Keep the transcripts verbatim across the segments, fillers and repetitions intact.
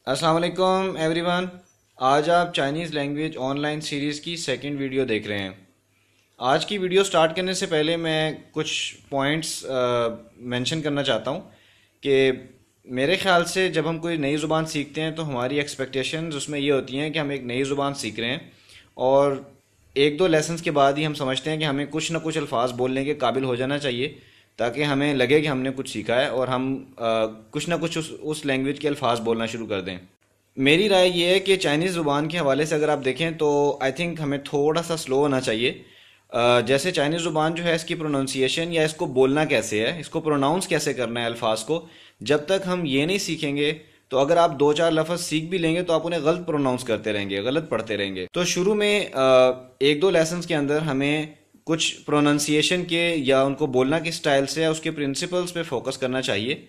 अस्सलाम वालेकुम एवरीवन। आज आप चाइनीज़ लैंग्वेज ऑनलाइन सीरीज़ की सेकंड वीडियो देख रहे हैं। आज की वीडियो स्टार्ट करने से पहले मैं कुछ पॉइंट्स मेंशन करना चाहता हूँ कि मेरे ख्याल से जब हम कोई नई ज़ुबान सीखते हैं तो हमारी एक्सपेक्टेशंस उसमें ये होती हैं कि हम एक नई ज़ुबान सीख रहे हैं और एक दो लेसन्स के बाद ही हम समझते हैं कि हमें कुछ ना कुछ अल्फाज बोलने के काबिल हो जाना चाहिए ताकि हमें लगे कि हमने कुछ सीखा है और हम आ, कुछ ना कुछ उस उस लैंग्वेज के अल्फाज बोलना शुरू कर दें। मेरी राय ये है कि चाइनीज़ ज़ुबान के हवाले से अगर आप देखें तो आई थिंक हमें थोड़ा सा स्लो होना चाहिए। अ, जैसे चाइनीज़ ज़ुबान जो है इसकी प्रोनाउंसिएशन या इसको बोलना कैसे है, इसको प्रोनाउंस कैसे करना है अल्फाज को, जब तक हम ये नहीं सीखेंगे तो अगर आप दो चार लफ्ज़ सीख भी लेंगे तो आप उन्हें गलत प्रोनाउंस करते रहेंगे, गलत पढ़ते रहेंगे। तो शुरू में अ, एक दो लेसन्स के अंदर हमें कुछ प्रोनाउंसिएशन के या उनको बोलना किस स्टाइल से है उसके प्रिंसिपल्स पे फोकस करना चाहिए।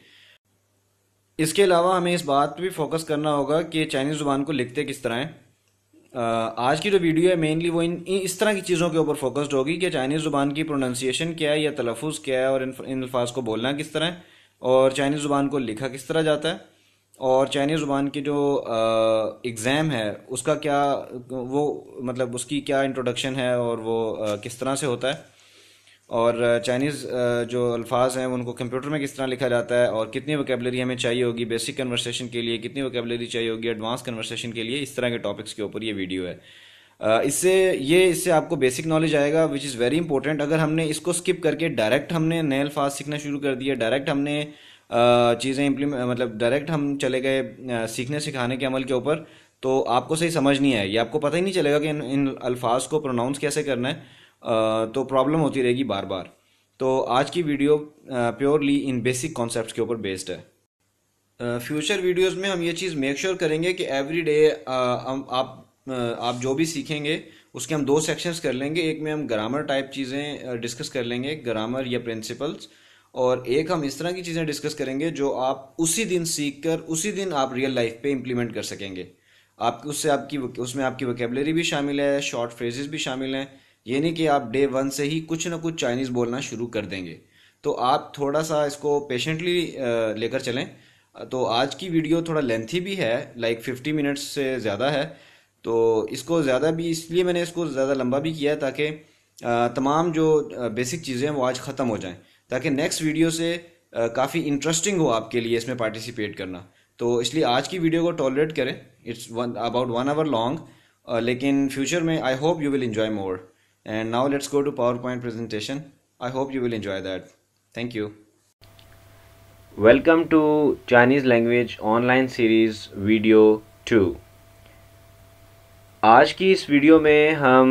इसके अलावा हमें इस बात पे भी फोकस करना होगा कि चाइनीज़ ज़ुबान को लिखते किस तरह हैं। अ, आज की जो वीडियो है मेनली वो इन इन- इस तरह की चीज़ों के ऊपर फोकस्ड होगी कि चाइनीज़ ज़ुबान की प्रोनाउंसिएशन क्या है या तलफ़ुज़ क्या है और इन इन अल्फाज को बोलना किस तरह है और चाइनीज़ ज़ुबान को लिखा किस तरह जाता है और चाइनीज़ ज़ुबान की जो एग्ज़ाम है उसका क्या, वो मतलब उसकी क्या इंट्रोडक्शन है और वो अ, किस तरह से होता है और चाइनीज़ जो अल्फाज हैं उनको कंप्यूटर में किस तरह लिखा जाता है और कितनी वोकेबलरी हमें चाहिए होगी बेसिक कन्वर्सेशन के लिए, कितनी वोकेबलरी चाहिए होगी एडवांस कन्वर्सेशन के लिए। इस तरह के टॉपिक्स के ऊपर ये वीडियो है। अ, इससे ये इससे आपको बेसिक नॉलेज आएगा विच इज़ वेरी इंपॉर्टेंट। अगर हमने इसको स्किप करके डायरेक्ट हमने नए अल्फाज सीखना शुरू कर दिया, डायरेक्ट हमने चीज़ें इम्प्लीमेंट मतलब डायरेक्ट हम चले गए अ, सीखने सिखाने के अमल के ऊपर, तो आपको सही समझ नहीं आएगी, आपको पता ही नहीं चलेगा कि इन इन अल्फाज को प्रोनाउंस कैसे करना है। अ, तो प्रॉब्लम होती रहेगी बार बार। तो आज की video purely in basic concepts के ऊपर बेस्ड है। फ्यूचर वीडियोस में हम ये चीज़ मेक श्योर करेंगे कि एवरी डे हम आप अ, आप जो भी सीखेंगे उसके हम दो सेक्शंस कर लेंगे। एक में हम ग्रामर टाइप चीज़ें डिस्कस कर लेंगे, ग्रामर या प्रिंसिपल्स, और एक हम इस तरह की चीज़ें डिस्कस करेंगे जो आप उसी दिन सीख कर उसी दिन आप रियल लाइफ पे इम्प्लीमेंट कर सकेंगे। आप उससे आपकी उसमें आपकी वोकेबलरी भी शामिल है, शॉर्ट फ्रेजेस भी शामिल हैं। ये नहीं कि आप डे वन से ही कुछ ना कुछ चाइनीज़ बोलना शुरू कर देंगे। तो आप थोड़ा सा इसको पेशेंटली लेकर चलें। तो आज की वीडियो थोड़ा लेंथी भी है, लाइक फिफ्टी मिनट्स से ज़्यादा है। तो इसको ज़्यादा भी इसलिए मैंने इसको ज़्यादा लंबा भी किया है ताकि अ, तमाम जो बेसिक चीज़ें हैं वो आज ख़त्म हो जाएं, ताकि नेक्स्ट वीडियो से काफ़ी इंटरेस्टिंग हो आपके लिए इसमें पार्टिसिपेट करना। तो इसलिए आज की वीडियो को टॉलरेट करें। It's one about one hour long, लेकिन फ्यूचर में I hope you will enjoy more. And now let's go to power point presentation. I hope you will enjoy that. Thank you. Welcome to Chinese Language Online Series Video two. आज की इस video में हम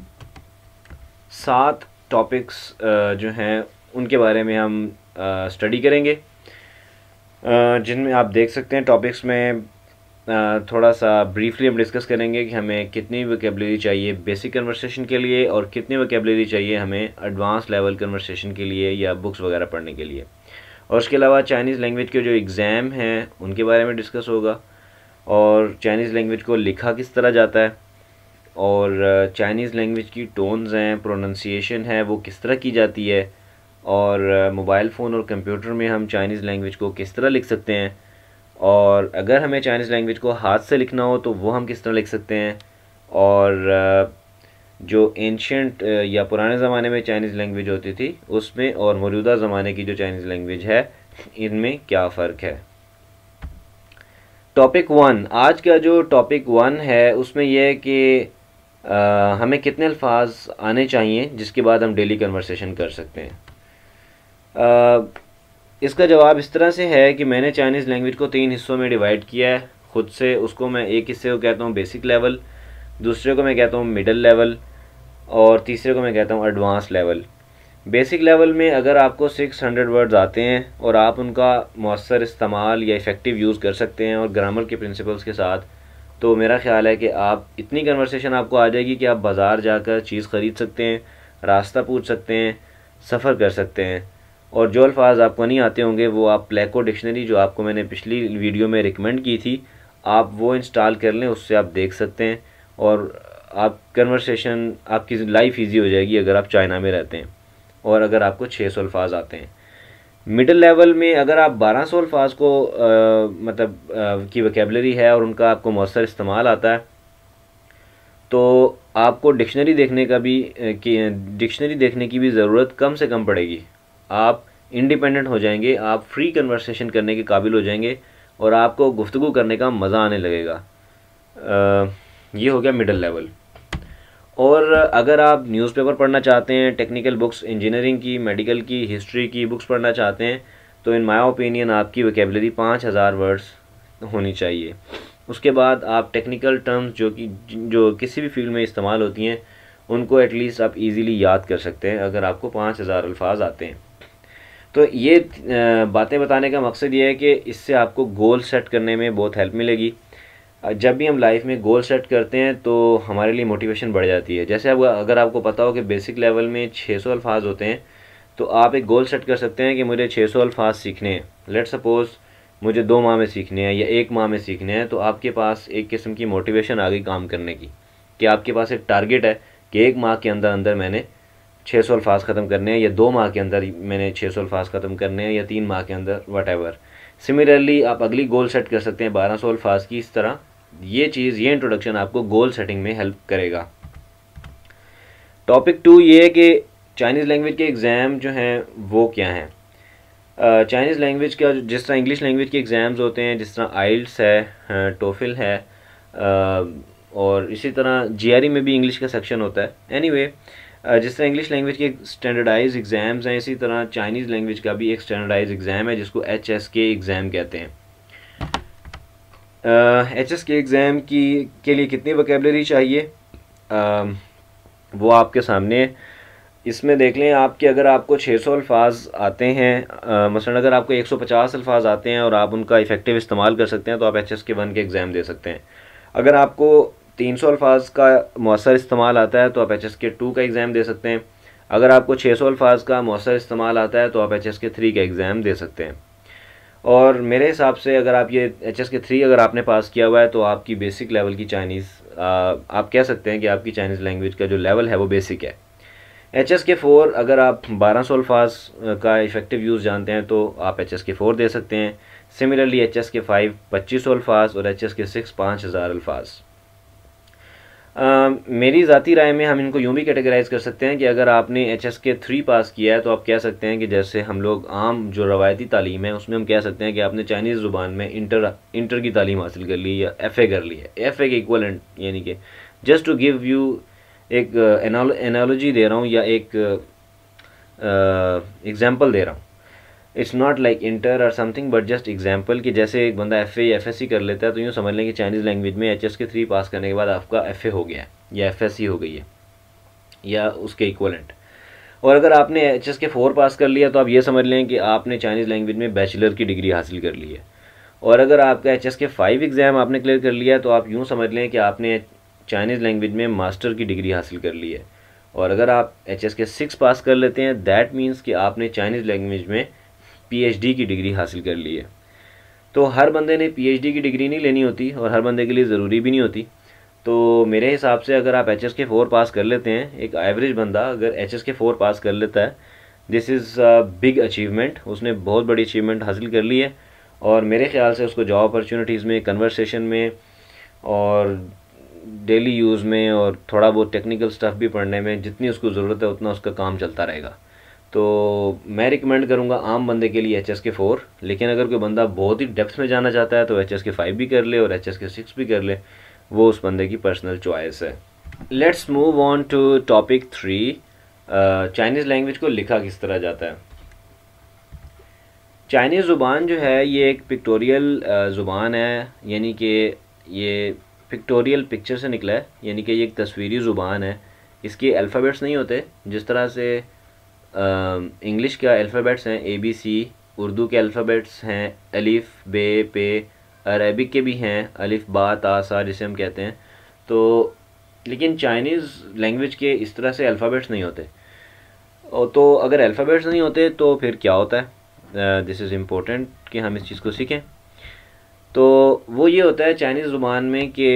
सात topics जो हैं उनके बारे में हम स्टडी करेंगे, अ, जिनमें आप देख सकते हैं टॉपिक्स में अ, थोड़ा सा ब्रीफली हम डिस्कस करेंगे कि हमें कितनी वोकेबलरी चाहिए बेसिक कन्वर्सेशन के लिए और कितनी वोकेबलरी चाहिए हमें एडवांस लेवल कन्वर्सेशन के लिए या बुक्स वगैरह पढ़ने के लिए। और उसके अलावा चाइनीज़ लैंग्वेज के जो एग्ज़ाम हैं उनके बारे में डिस्कस होगा और चाइनीज़ लैंग्वेज को लिखा किस तरह जाता है और चाइनीज़ लैंग्वेज की टोन्स हैं, प्रोनंसिएशन है, वो किस तरह की जाती है और मोबाइल फ़ोन और कंप्यूटर में हम चाइनीज़ लैंग्वेज को किस तरह लिख सकते हैं और अगर हमें चाइनीज़ लैंग्वेज को हाथ से लिखना हो तो वो हम किस तरह लिख सकते हैं और जो एंशियंट या पुराने ज़माने में चाइनीज़ लैंग्वेज होती थी उसमें और मौजूदा ज़माने की जो चाइनीज़ लैंग्वेज है इनमें क्या फ़र्क है। टॉपिक वन, आज का जो टॉपिक वन है उसमें यह है कि आ, हमें कितने अल्फाज आने चाहिए जिसके बाद हम डेली कन्वर्सेशन कर सकते हैं। आ, इसका जवाब इस तरह से है कि मैंने चाइनीज़ लैंग्वेज को तीन हिस्सों में डिवाइड किया है खुद से। उसको मैं एक हिस्से को कहता हूँ बेसिक लेवल, दूसरे को मैं कहता हूँ मिडल लेवल और तीसरे को मैं कहता हूँ एडवांस लेवल। बेसिक लेवल में अगर आपको सिक्स हंड्रेड वर्ड्स आते हैं और आप उनका मौसर इस्तेमाल या इफ़ेक्टिव यूज़ कर सकते हैं और ग्रामर के प्रिंसिपल्स के साथ, तो मेरा ख़्याल है कि आप इतनी कन्वर्सेशन आपको आ जाएगी कि आप बाज़ार जाकर चीज़ ख़रीद सकते हैं, रास्ता पूछ सकते हैं, सफ़र कर सकते हैं। और जो अल्फाज आपको नहीं आते होंगे वो आप प्लेको डिक्शनरी, जो आपको मैंने पिछली वीडियो में रिकमेंड की थी, आप वो इंस्टॉल कर लें, उससे आप देख सकते हैं और आप कन्वर्सेशन, आपकी लाइफ ईजी हो जाएगी अगर आप चाइना में रहते हैं और अगर आपको छः सौ अल्फाज आते हैं। मिडिल लेवल में अगर आप बारह सौ अल्फाज को आ, मतलब आ, की वोकेबलरी है और उनका आपको मौसर इस्तेमाल आता है, तो आपको डिक्शनरी देखने का भी कि डिक्शनरी देखने की भी ज़रूरत कम से कम पड़ेगी। आप इंडिपेंडेंट हो जाएंगे, आप फ्री कन्वर्सेशन करने के काबिल हो जाएंगे और आपको गुफ्तगू करने का मज़ा आने लगेगा। आ, ये हो गया मिडिल लेवल। और अगर आप न्यूज़पेपर पढ़ना चाहते हैं, टेक्निकल बुक्स, इंजीनियरिंग की, मेडिकल की, हिस्ट्री की बुक्स पढ़ना चाहते हैं, तो इन माय ओपिनियन आपकी वोकेबलरी पाँच हज़ार वर्ड्स होनी चाहिए। उसके बाद आप टेक्निकल टर्म्स जो कि जो किसी भी फील्ड में इस्तेमाल होती हैं उनको एटलीस्ट आप इजीली याद कर सकते हैं अगर आपको पाँच हज़ार अल्फाज आते हैं। तो ये बातें बताने का मकसद ये है कि इससे आपको गोल सेट करने में बहुत हेल्प मिलेगी। जब भी हम लाइफ में गोल सेट करते हैं तो हमारे लिए मोटिवेशन बढ़ जाती है। जैसे अब अगर आपको पता हो कि बेसिक लेवल में छः सौ अल्फाज होते हैं, तो आप एक गोल सेट कर सकते हैं कि मुझे छः सौ अल्फाज सीखने हैं। लेट सपोज़ मुझे दो माह में सीखने हैं या एक माह में सीखने हैं, तो आपके पास एक किस्म की मोटिवेशन आ गई काम करने की, कि आपके पास एक टारगेट है कि एक माह के अंदर अंदर मैंने छः सौ अल्फाज ख़त्म करने हैं, या दो माह के अंदर मैंने छः सौ अल्फाज ख़त्म करने हैं, या तीन माह के अंदर वट एवर। सिमिलरली आप अगली गोल सेट कर सकते हैं बारह सौ अल्फाज की। इस तरह ये चीज़, ये इंट्रोडक्शन आपको गोल सेटिंग में हेल्प करेगा। टॉपिक टू ये है कि चाइनीज़ लैंग्वेज के एग्ज़ाम जो हैं वो क्या हैं। चाइनीज़ लैंग्वेज का जिस तरह इंग्लिश लैंग्वेज के एग्ज़ाम्स होते हैं, जिस तरह आइल्स है, टोफिल है, uh, और इसी तरह जीआरई में भी इंग्लिश का सेक्शन होता है। एनीवे anyway, uh, जिस तरह इंग्लिश लैंग्वेज के स्टैंडर्डाइज एग्ज़ाम्स हैं, इसी तरह चाइनीज़ लैंग्वेज का भी एक स्टैंडर्डाइज एग्ज़ाम है जिसको एच एस के एग्ज़ाम कहते हैं। एच एस के एग्ज़ाम की के लिए कितनी वोकेबलरी चाहिए uh, वो आपके सामने है। इसमें देख लें आपके, अगर आपको छः सौ अल्फाज आते हैं, मसलन अगर आपको एक सौ पचास अल्फाज आते हैं और आप उनका इफ़ेक्टिव इस्तेमाल कर सकते हैं, तो आप एच एस के वन के एग्ज़ाम दे सकते हैं। अगर आपको तीन सौ अल्फाज का मौसर इस्तेमाल आता है तो आप एच एस के टू का एग्ज़ाम दे सकते हैं। अगर आपको छः सौ अल्फाज का मौसर इस्तेमाल आता है तो आप एच एस के थ्री का एग्ज़ाम दे सकते हैं। और मेरे हिसाब से अगर आप ये एच एस के थ्री अगर आपने पास किया हुआ है तो आपकी बेसिक लेवल की चाइनीज़, आप कह सकते हैं कि आपकी चाइनीज़ लैंग्वेज का जो लेवल है वो बेसिक है। एच एस के फोर अगर आप बारह सौ अल्फाज का इफ़ेक्टिव यूज़ जानते हैं तो आप एच एस के फोर दे सकते हैं। Similarly H S K five पच्चीस सौ अल्फाज और एच एस के सिक्स पाँच हज़ार अल्फाज। मेरी ज़ाती राय में हम इनको यूँ भी कैटेगराइज कर सकते हैं कि अगर आपने H S K three pass किया है तो आप कह सकते हैं कि जैसे हम लोग आम जो रवायती तालीम है उसमें हम कह सकते हैं कि आपने चाइनीज़ ज़ुबान में इंटर इंटर की तालीम हासिल कर ली या एफ़ ए कर ली है। एफ़ ए के इक्वलेंट, यानी कि जस्ट टू गिव यू एक एनालॉजी दे रहा हूँ या एक एग्जांपल uh, दे रहा हूँ। It's not like inter or something but just example, कि जैसे एक बंदा एफ ए या एफ एस सी कर लेता है तो यूँ समझ लें कि चाइनीज़ लैंग्वेज में H S K three pass करने के बाद आपका एफ ए हो गया है या एफ एस सी हो गई है या उसके इक्वलेंट। और अगर आपने H S K four pass कर लिया तो आप ये समझ लें कि आपने चाइनीज़ लैंग्वेज में बैचलर की डिग्री हासिल कर ली है। और अगर आपका H S K five exam आपने क्लियर कर लिया तो आप यूँ समझ लें कि आपने चाइनीज़ लैंग्वेज में मास्टर की डिग्री हासिल कर ली है। और अगर आप H S K six pass कर लेते हैं, दैट मीन्स कि आपने चाइनीज़ लैंग्वेज में पी एच डी की डिग्री हासिल कर ली है। तो हर बंदे ने पी एच डी की डिग्री नहीं लेनी होती और हर बंदे के लिए ज़रूरी भी नहीं होती। तो मेरे हिसाब से अगर आप H S K four pass कर लेते हैं, एक एवरेज बंदा अगर H S K four pass कर लेता है, this is a big achievement. उसने बहुत बड़ी अचीवमेंट हासिल कर ली है और मेरे ख्याल से उसको जॉब अपॉर्चुनिटीज़ में, कन्वर्सेशन में और डेली यूज़ में और थोड़ा बहुत टेक्निकल स्टफ़ भी पढ़ने में जितनी उसको ज़रूरत है उतना उसका काम चलता रहेगा। तो मैं रिकमेंड करूँगा आम बंदे के लिए एच एस के फोर, लेकिन अगर कोई बंदा बहुत ही डेप्थ में जाना चाहता है तो एच एस के फाइव भी कर ले और एच एस के सिक्स भी कर ले, वो उस बंदे की पर्सनल चॉइस है। Let's move on to topic three, Chinese language को लिखा किस तरह जाता है। चाइनीज़ ज़ुबान जो है ये एक पिक्टोरियल ज़ुबान है, यानी कि ये पिक्टोरियल पिक्चर से निकला है, यानी कि ये एक तस्वीरी ज़ुबान है। इसके अल्फ़ाबेट्स नहीं होते जिस तरह से इंग्लिश के अल्फ़ाबेट्स हैं ए बी सी, उर्दू के अल्फ़ाबेट्स हैं अलिफ बे पे, अरबिक के भी हैं अलिफ बा ता सा जिसे हम कहते हैं। तो लेकिन चाइनीज़ लैंग्वेज के इस तरह से अल्फ़ाबेट्स नहीं होते। और तो अगर अल्फ़ाबेट्स नहीं होते तो फिर क्या होता है, दिस इज़ इम्पोर्टेंट कि हम इस चीज़ को सीखें। तो वो ये होता है चाइनीज़ ज़ुबान में कि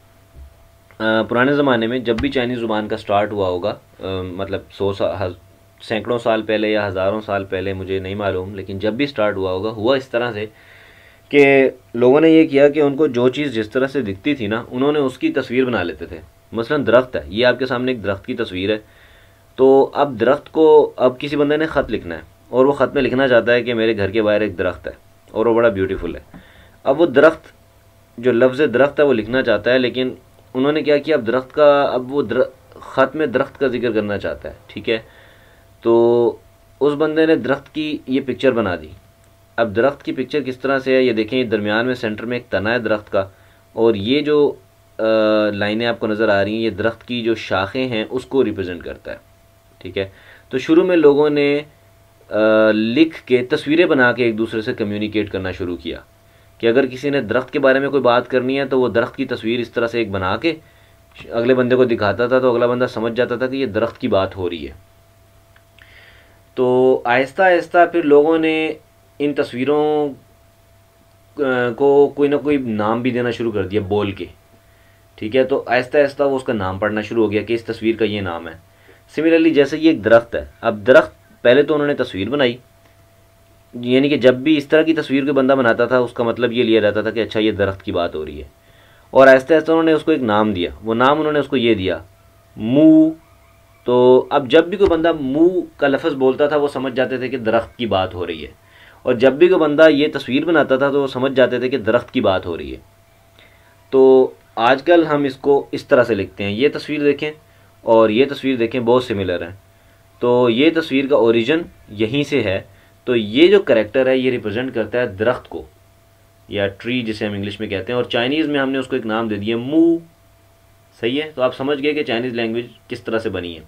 पुराने ज़माने में जब भी चाइनीज़ ज़ुबान का स्टार्ट हुआ होगा, आ, मतलब सौ साल सैकड़ों साल पहले या हज़ारों साल पहले, मुझे नहीं मालूम, लेकिन जब भी स्टार्ट हुआ होगा, हुआ इस तरह से कि लोगों ने ये किया कि उनको जो चीज़ जिस तरह से दिखती थी ना, उन्होंने उसकी तस्वीर बना लेते थे। मसलन दरख्त है, ये आपके सामने एक दरख्त की तस्वीर है, तो अब दरख्त को, अब किसी बंदे ने ख़त लिखना है और वो ख़त में लिखना चाहता है कि मेरे घर के बाहर एक दरख्त है और वो बड़ा ब्यूटीफुल है। अब वो दरख्त, जो लफ्ज़ दरख्त है वो लिखना चाहता है, लेकिन उन्होंने क्या किया, अब दरख्त का, अब वो ख़त में दरख्त का जिक्र करना चाहता है, ठीक है। तो उस बंदे ने दरख्त की ये पिक्चर बना दी। अब दरख्त की पिक्चर किस तरह से है, ये देखें, ये दरमियान में सेंटर में एक तना है दरख्त का, और ये जो लाइनें आपको नज़र आ रही हैं, ये दरख्त की जो शाखें हैं उसको रिप्रेजेंट करता है, ठीक है। तो शुरू में लोगों ने आ, लिख के तस्वीरें बना के एक दूसरे से कम्युनिकेट करना शुरू किया कि अगर किसी ने दरख्त के बारे में कोई बात करनी है तो वो दरख्त की तस्वीर इस तरह से एक बना के अगले बंदे को दिखाता था, तो अगला बंदा समझ जाता था कि ये दरख्त की बात हो रही है। तो आहिस्ता आहिस्ता फिर लोगों ने इन तस्वीरों को कोई ना कोई नाम भी देना शुरू कर दिया बोल के, ठीक है। तो आहिस्ता आहिस्ता वो उसका नाम पढ़ना शुरू हो गया कि इस तस्वीर का ये नाम है। सिमिलरली जैसे ये एक दरख्त है, अब दरख्त, पहले तो उन्होंने तस्वीर बनाई, यानी कि जब भी इस तरह की तस्वीर कोई बंदा बनाता था उसका मतलब ये लिया जाता था कि अच्छा ये दरख्त की बात हो रही है, और आहिस्ता आहिस्ता उन्होंने उसको एक नाम दिया। वो नाम उन्होंने उसको ये दिया, मुँह। तो अब जब भी कोई बंदा मुँह का लफ्ज़ बोलता था वो समझ जाते थे कि दरख्त की बात हो रही है, और जब भी कोई बंदा ये तस्वीर बनाता था तो वो समझ जाते थे कि दरख्त की बात हो रही है। तो आजकल हम इसको इस तरह से लिखते हैं, ये तस्वीर देखें और ये तस्वीर देखें, बहुत सिमिलर हैं। तो ये तस्वीर का ओरिजिन यहीं से है। तो ये जो करेक्टर है ये रिप्रेजेंट करता है दरख्त को, या ट्री जिसे हम इंग्लिश में कहते हैं, और चाइनीज़ में हमने उसको एक नाम दे दिया, मू। सही है। तो आप समझ गए कि चाइनीज़ लैंग्वेज किस तरह से बनी है।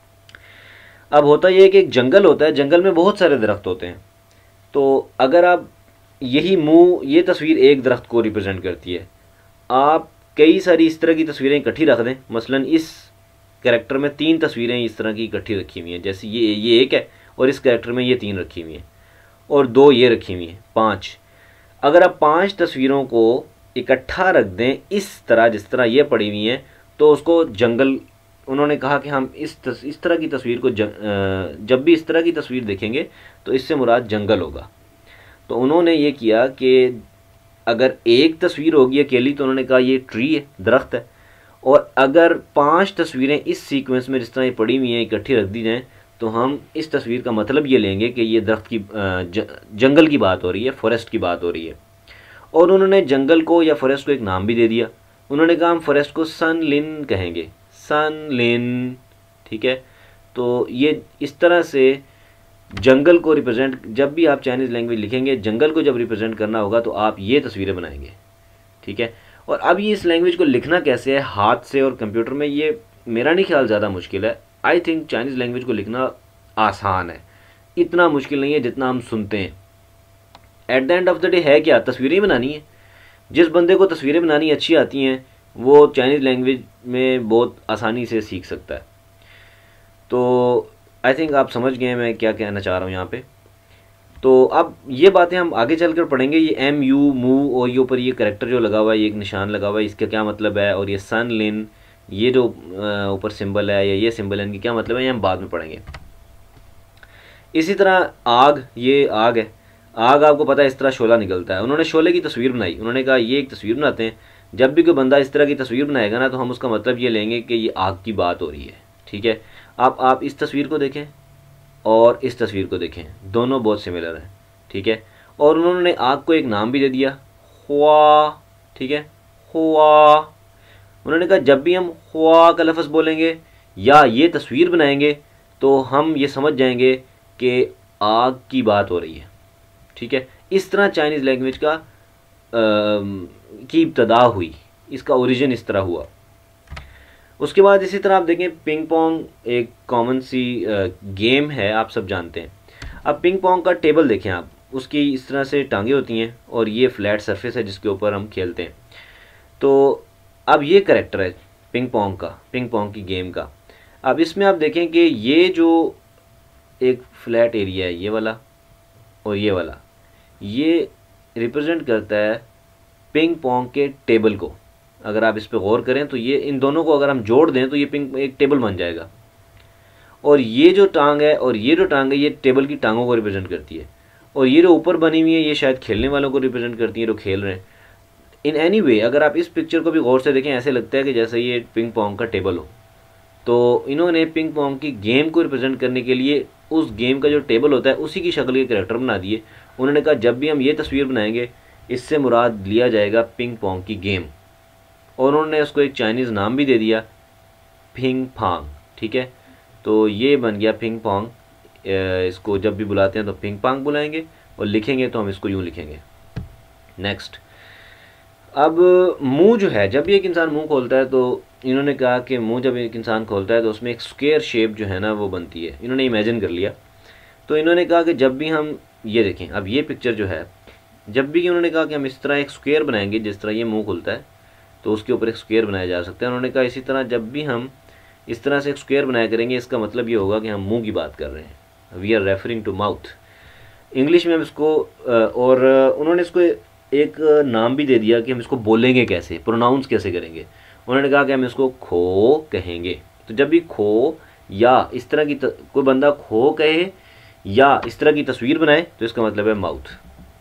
अब होता यह है कि एक जंगल होता है, जंगल में बहुत सारे दरख्त होते हैं। तो अगर आप यही मुँह, ये तस्वीर एक दरख्त को रिप्रेजेंट करती है, आप कई सारी इस तरह की तस्वीरें इकट्ठी रख दें, मसलन इस कैरेक्टर में तीन तस्वीरें इस तरह की इकट्ठी रखी हुई हैं, जैसे ये ये एक है और इस कैरेक्टर में ये तीन रखी हुई हैं और दो ये रखी हुई हैं, पाँच। अगर आप पांच तस्वीरों को इकट्ठा रख दें इस तरह जिस तरह ये पड़ी हुई हैं, तो उसको जंगल, उन्होंने कहा कि हम इस तस, इस तरह की तस्वीर को ज, जब भी इस तरह की तस्वीर देखेंगे तो इससे मुराद जंगल होगा। तो उन्होंने ये किया कि अगर एक तस्वीर होगी अकेली तो उन्होंने कहा ये ट्री है, दरख्त है, और अगर पांच तस्वीरें इस सीक्वेंस में जिस तरह ये पड़ी हुई हैं इकट्ठी रख दी जाएँ तो हम इस तस्वीर का मतलब ये लेंगे कि ये दरख्त की ज, जंगल की बात हो रही है, फॉरेस्ट की बात हो रही है। और उन्होंने जंगल को या फॉरेस्ट को एक नाम भी दे दिया। उन्होंने कहा हम फॉरेस्ट को सन लिन कहेंगे, सन लिन, ठीक है। तो ये इस तरह से जंगल को रिप्रेजेंट, जब भी आप चाइनीज़ लैंग्वेज लिखेंगे जंगल को जब रिप्रेजेंट करना होगा तो आप ये तस्वीरें बनाएंगे, ठीक है। और अब ये इस लैंग्वेज को लिखना कैसे है, हाथ से और कंप्यूटर में, ये मेरा नहीं ख्याल ज़्यादा मुश्किल है। आई थिंक चाइनीज़ लैंग्वेज को लिखना आसान है, इतना मुश्किल नहीं है जितना हम सुनते हैं। At the end of the day है क्या, तस्वीरें बनानी है। जिस बंदे को तस्वीरें बनानी अच्छी आती हैं वो चाइनीज़ लैंग्वेज में बहुत आसानी से सीख सकता है। तो आई थिंक आप समझ गए मैं क्या कहना चाह रहा हूँ यहाँ पे। तो अब ये बातें हम आगे चलकर पढ़ेंगे। ये एम यू मू और ये ऊपर ये करेक्टर जो लगा हुआ है, ये एक निशान लगा हुआ है, इसका क्या मतलब है, और ये सन लिन, ये जो ऊपर सिंबल है या ये सिंबल है, इनकी क्या मतलब है, ये हम बाद में पढ़ेंगे। इसी तरह आग, ये आग है, आग आपको पता है इस तरह शोला निकलता है। उन्होंने शोले की तस्वीर बनाई, उन्होंने कहा ये एक तस्वीर बनाते हैं, जब भी कोई बंदा इस तरह की तस्वीर बनाएगा ना तो हम उसका मतलब ये लेंगे कि ये आग की बात हो रही है, ठीक है। आप आप इस तस्वीर को देखें और इस तस्वीर को देखें, दोनों बहुत सिमिलर हैं, ठीक है। और उन्होंने आग को एक नाम भी दे दिया, हुआ, ठीक है, हुआ। उन्होंने कहा जब भी हम हुआ का लफ्ज़ बोलेंगे या ये तस्वीर बनाएंगे तो हम ये समझ जाएंगे कि आग की बात हो रही है, ठीक है। इस तरह चाइनीज़ लैंग्वेज का आ, की इब्तदा हुई, इसका ओरिजिन इस तरह हुआ। उसके बाद इसी तरह आप देखें पिंग पोंग एक कॉमन सी गेम है, आप सब जानते हैं। अब पिंग पोंग का टेबल देखें आप, उसकी इस तरह से टांगें होती हैं और ये फ्लैट सरफेस है जिसके ऊपर हम खेलते हैं। तो अब ये करेक्टर है पिंग पोंग का, पिंग पोंग की गेम का। अब इसमें आप देखें कि ये जो एक फ्लैट एरिया है, ये वाला और ये वाला, ये रिप्रेजेंट करता है पिंग पोंग के टेबल को। अगर आप इस पर गौर करें तो ये इन दोनों को अगर हम जोड़ दें तो ये पिंग एक टेबल बन जाएगा। और ये जो टांग है और ये जो टांग है ये टेबल की टांगों को रिप्रेजेंट करती है, और ये जो ऊपर बनी हुई है ये शायद खेलने वालों को रिप्रेजेंट करती है जो खेल रहे हैं। इन एनी वे अगर आप इस पिक्चर को भी गौर से देखें ऐसे लगता है कि जैसे ये पिंग पोंग का टेबल हो। तो इन्होंने पिंग पोंग की गेम को रिप्रेजेंट करने के लिए उस गेम का जो टेबल होता है उसी की शक्ल के करेक्टर बना दिए। उन्होंने कहा जब भी हम ये तस्वीर बनाएंगे इससे मुराद लिया जाएगा पिंग पोंग की गेम, और उन्होंने उसको एक चाइनीज़ नाम भी दे दिया पिंग पोंग। ठीक है, तो ये बन गया पिंग पोंग। इसको जब भी बुलाते हैं तो पिंग पोंग बुलाएंगे, और लिखेंगे तो हम इसको यूँ लिखेंगे। नेक्स्ट, अब मुंह जो है, जब भी एक इंसान मुंह खोलता है तो इन्होंने कहा कि मुंह जब एक इंसान खोलता है तो उसमें एक स्क्वायर शेप जो है ना वो बनती है। इन्होंने इमेजिन कर लिया, तो इन्होंने कहा कि जब भी हम ये देखें, अब ये पिक्चर जो है, जब भी उन्होंने कहा कि हम इस तरह एक स्क्वायर बनाएंगे, जिस तरह ये मुंह खुलता है तो उसके ऊपर एक स्क्वायर बनाया जा सकता है। उन्होंने कहा इसी तरह जब भी हम इस तरह से एक स्क्वायर बनाया करेंगे इसका मतलब ये होगा कि हम मुंह की बात कर रहे हैं, we are referring to mouth. English में हम इसको, और उन्होंने इसको एक नाम भी दे दिया कि हम इसको बोलेंगे कैसे, प्रोनाउंस कैसे करेंगे। उन्होंने कहा कि हम इसको खो कहेंगे। तो जब भी खो या इस तरह की त, कोई बंदा खो कहे या इस तरह की तस्वीर बनाए तो इसका मतलब है माउथ।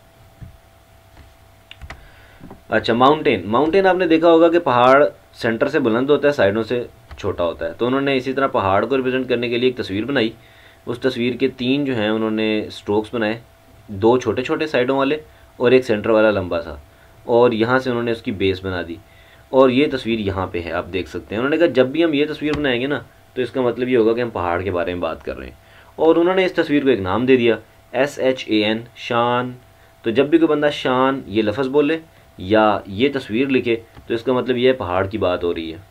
अच्छा, माउंटेन। माउंटेन आपने देखा होगा कि पहाड़ सेंटर से बुलंद होता है, साइडों से छोटा होता है। तो उन्होंने इसी तरह पहाड़ को रिप्रेजेंट करने के लिए एक तस्वीर बनाई। उस तस्वीर के तीन जो हैं उन्होंने स्ट्रोक्स बनाए, दो छोटे छोटे साइडों वाले और एक सेंटर वाला लंबा सा, और यहाँ से उन्होंने उसकी बेस बना दी। और ये तस्वीर यहाँ पे है, आप देख सकते हैं। उन्होंने कहा जब भी हम ये तस्वीर बनाएंगे ना तो इसका मतलब ये होगा कि हम पहाड़ के बारे में बात कर रहे हैं। और उन्होंने इस तस्वीर को एक नाम दे दिया, एस एच ए एन, शान। तो जब भी कोई बंदा शान ये लफ्ज़ बोले या ये तस्वीर लिखे तो इसका मतलब ये पहाड़ की बात हो रही है।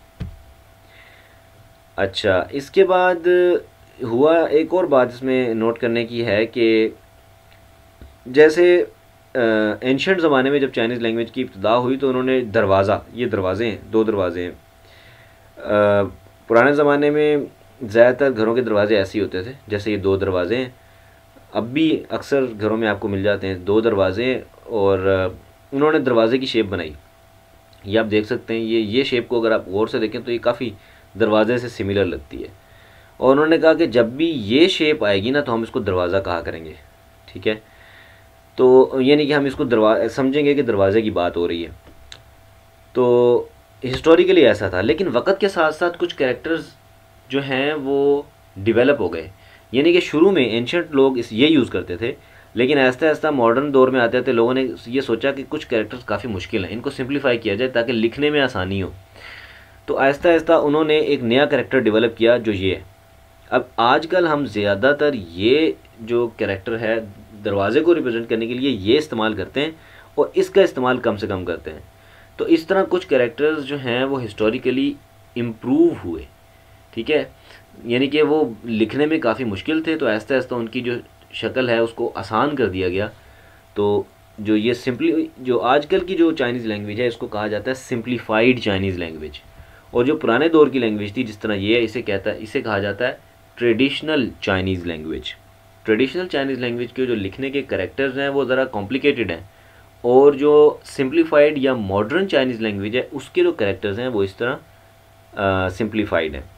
अच्छा, इसके बाद हुआ एक और बात इसमें नोट करने की है कि जैसे एंशंट ज़माने में जब चाइनीज़ लैंग्वेज की इब्तिदा हुई तो उन्होंने दरवाज़ा, ये दरवाज़े हैं, दो दरवाज़े हैं। पुराने ज़माने में ज़्यादातर घरों के दरवाज़े ऐसे ही होते थे, जैसे ये दो दरवाज़े हैं। अब भी अक्सर घरों में आपको मिल जाते हैं दो दरवाज़े, और उन्होंने दरवाज़े की शेप बनाई। ये आप देख सकते हैं, ये ये शेप को अगर आप गौर से देखें तो ये काफ़ी दरवाजे से सिमिलर लगती है। और उन्होंने कहा कि जब भी ये शेप आएगी ना तो हम इसको दरवाज़ा कहा करेंगे। ठीक है, तो यानी कि हम इसको दरवाज़ा समझेंगे कि दरवाज़े की बात हो रही है। तो हिस्टोरिकली ऐसा था, लेकिन वक्त के साथ साथ कुछ कैरेक्टर्स जो हैं वो डेवलप हो गए। यानी कि शुरू में एंशंट लोग इस ये यूज़ करते थे, लेकिन आहिस्ता आहिस्ता मॉडर्न दौर में आते आते लोगों ने ये सोचा कि कुछ कैरेक्टर्स काफ़ी मुश्किल हैं, इनको सिंप्लीफाई किया जाए ताकि लिखने में आसानी हो। तो आहिस्ता आहिस्ता उन्होंने एक नया कैरेक्टर डेवलप किया जो ये है। अब आजकल हम ज़्यादातर ये जो कैरेक्टर है दरवाज़े को रिप्रेजेंट करने के लिए ये इस्तेमाल करते हैं, और इसका इस्तेमाल कम से कम करते हैं। तो इस तरह कुछ कैरेक्टर्स जो हैं वो हिस्टोरिकली इम्प्रूव हुए। ठीक है, यानी कि वो लिखने में काफ़ी मुश्किल थे, तो आहिस्ता आहिस्ता उनकी जो शक्ल है उसको आसान कर दिया गया। तो जो ये सिंपली जो आजकल की जो चाइनीज़ लैंग्वेज है इसको कहा जाता है सिंप्लीफाइड चाइनीज़ लैंग्वेज, और जो पुराने दौर की लैंग्वेज थी जिस तरह ये है इसे कहता है इसे कहा जाता है traditional Chinese language. Traditional Chinese language के जो लिखने के करैक्टर्स हैं वो ज़रा कॉम्प्लिकेटेड हैं, और जो सिंप्लीफाइड या मॉडर्न चाइनीज़ लैंग्वेज है उसके जो करैक्टर्स हैं वो इस तरह सिंप्लीफाइड हैं।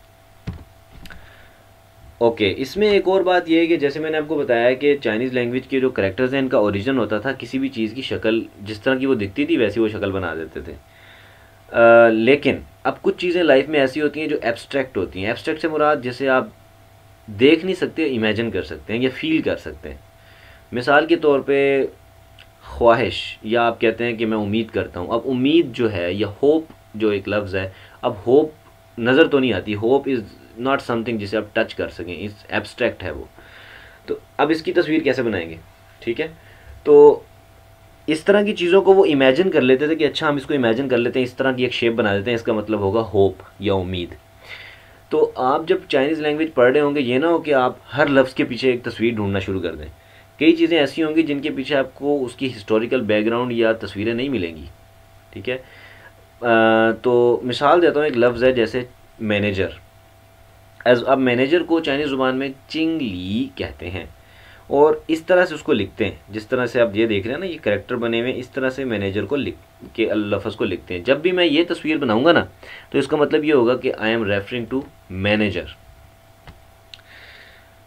ओके okay, इसमें एक और बात यह है कि जैसे मैंने आपको बताया कि चाइनीज़ लैंग्वेज के जो करैक्टर्स हैं इनका ओरिजिन होता था किसी भी चीज़ की शक्ल जिस तरह की वो दिखती थी वैसी वो शक्ल बना देते थे। आ, लेकिन अब कुछ चीज़ें लाइफ में ऐसी होती हैं जो एब्स्ट्रैक्ट होती हैं। एब्स्ट्रैक्ट से मुराद जैसे आप देख नहीं सकते, इमेजिन कर सकते हैं या फील कर सकते हैं। मिसाल के तौर पे ख्वाहिश, या आप कहते हैं कि मैं उम्मीद करता हूँ। अब उम्मीद जो है या होप जो एक लफ्ज़ है, अब होप नज़र तो नहीं आती, होप इज़ नॉट समथिंग जिसे आप टच कर सकें, इस एब्स्ट्रैक्ट है वो। तो अब इसकी तस्वीर कैसे बनाएंगे? ठीक है, तो इस तरह की चीज़ों को वो इमेजिन कर लेते थे कि अच्छा हम इसको इमेजिन कर लेते हैं, इस तरह की एक शेप बना देते हैं, इसका मतलब होगा होप या उम्मीद। तो आप जब चाइनीज़ लैंग्वेज पढ़ रहे होंगे ये ना हो कि आप हर लफ्ज़ के पीछे एक तस्वीर ढूंढना शुरू कर दें। कई चीज़ें ऐसी होंगी जिनके पीछे आपको उसकी हिस्टोरिकल बैकग्राउंड या तस्वीरें नहीं मिलेंगी। ठीक है, आ, तो मिसाल देता हूँ, एक लफ्ज़ है जैसे मैनेजर। एज अब मैनेजर को चाइनीज़ ज़ुबान में चिंग ली कहते हैं, और इस तरह से उसको लिखते हैं जिस तरह से आप ये देख रहे हैं ना, ये कैरेक्टर बने हुए इस तरह से मैनेजर को लिख के लफ्ज़ को लिखते हैं। जब भी मैं ये तस्वीर बनाऊंगा ना तो इसका मतलब ये होगा कि I am referring to manager.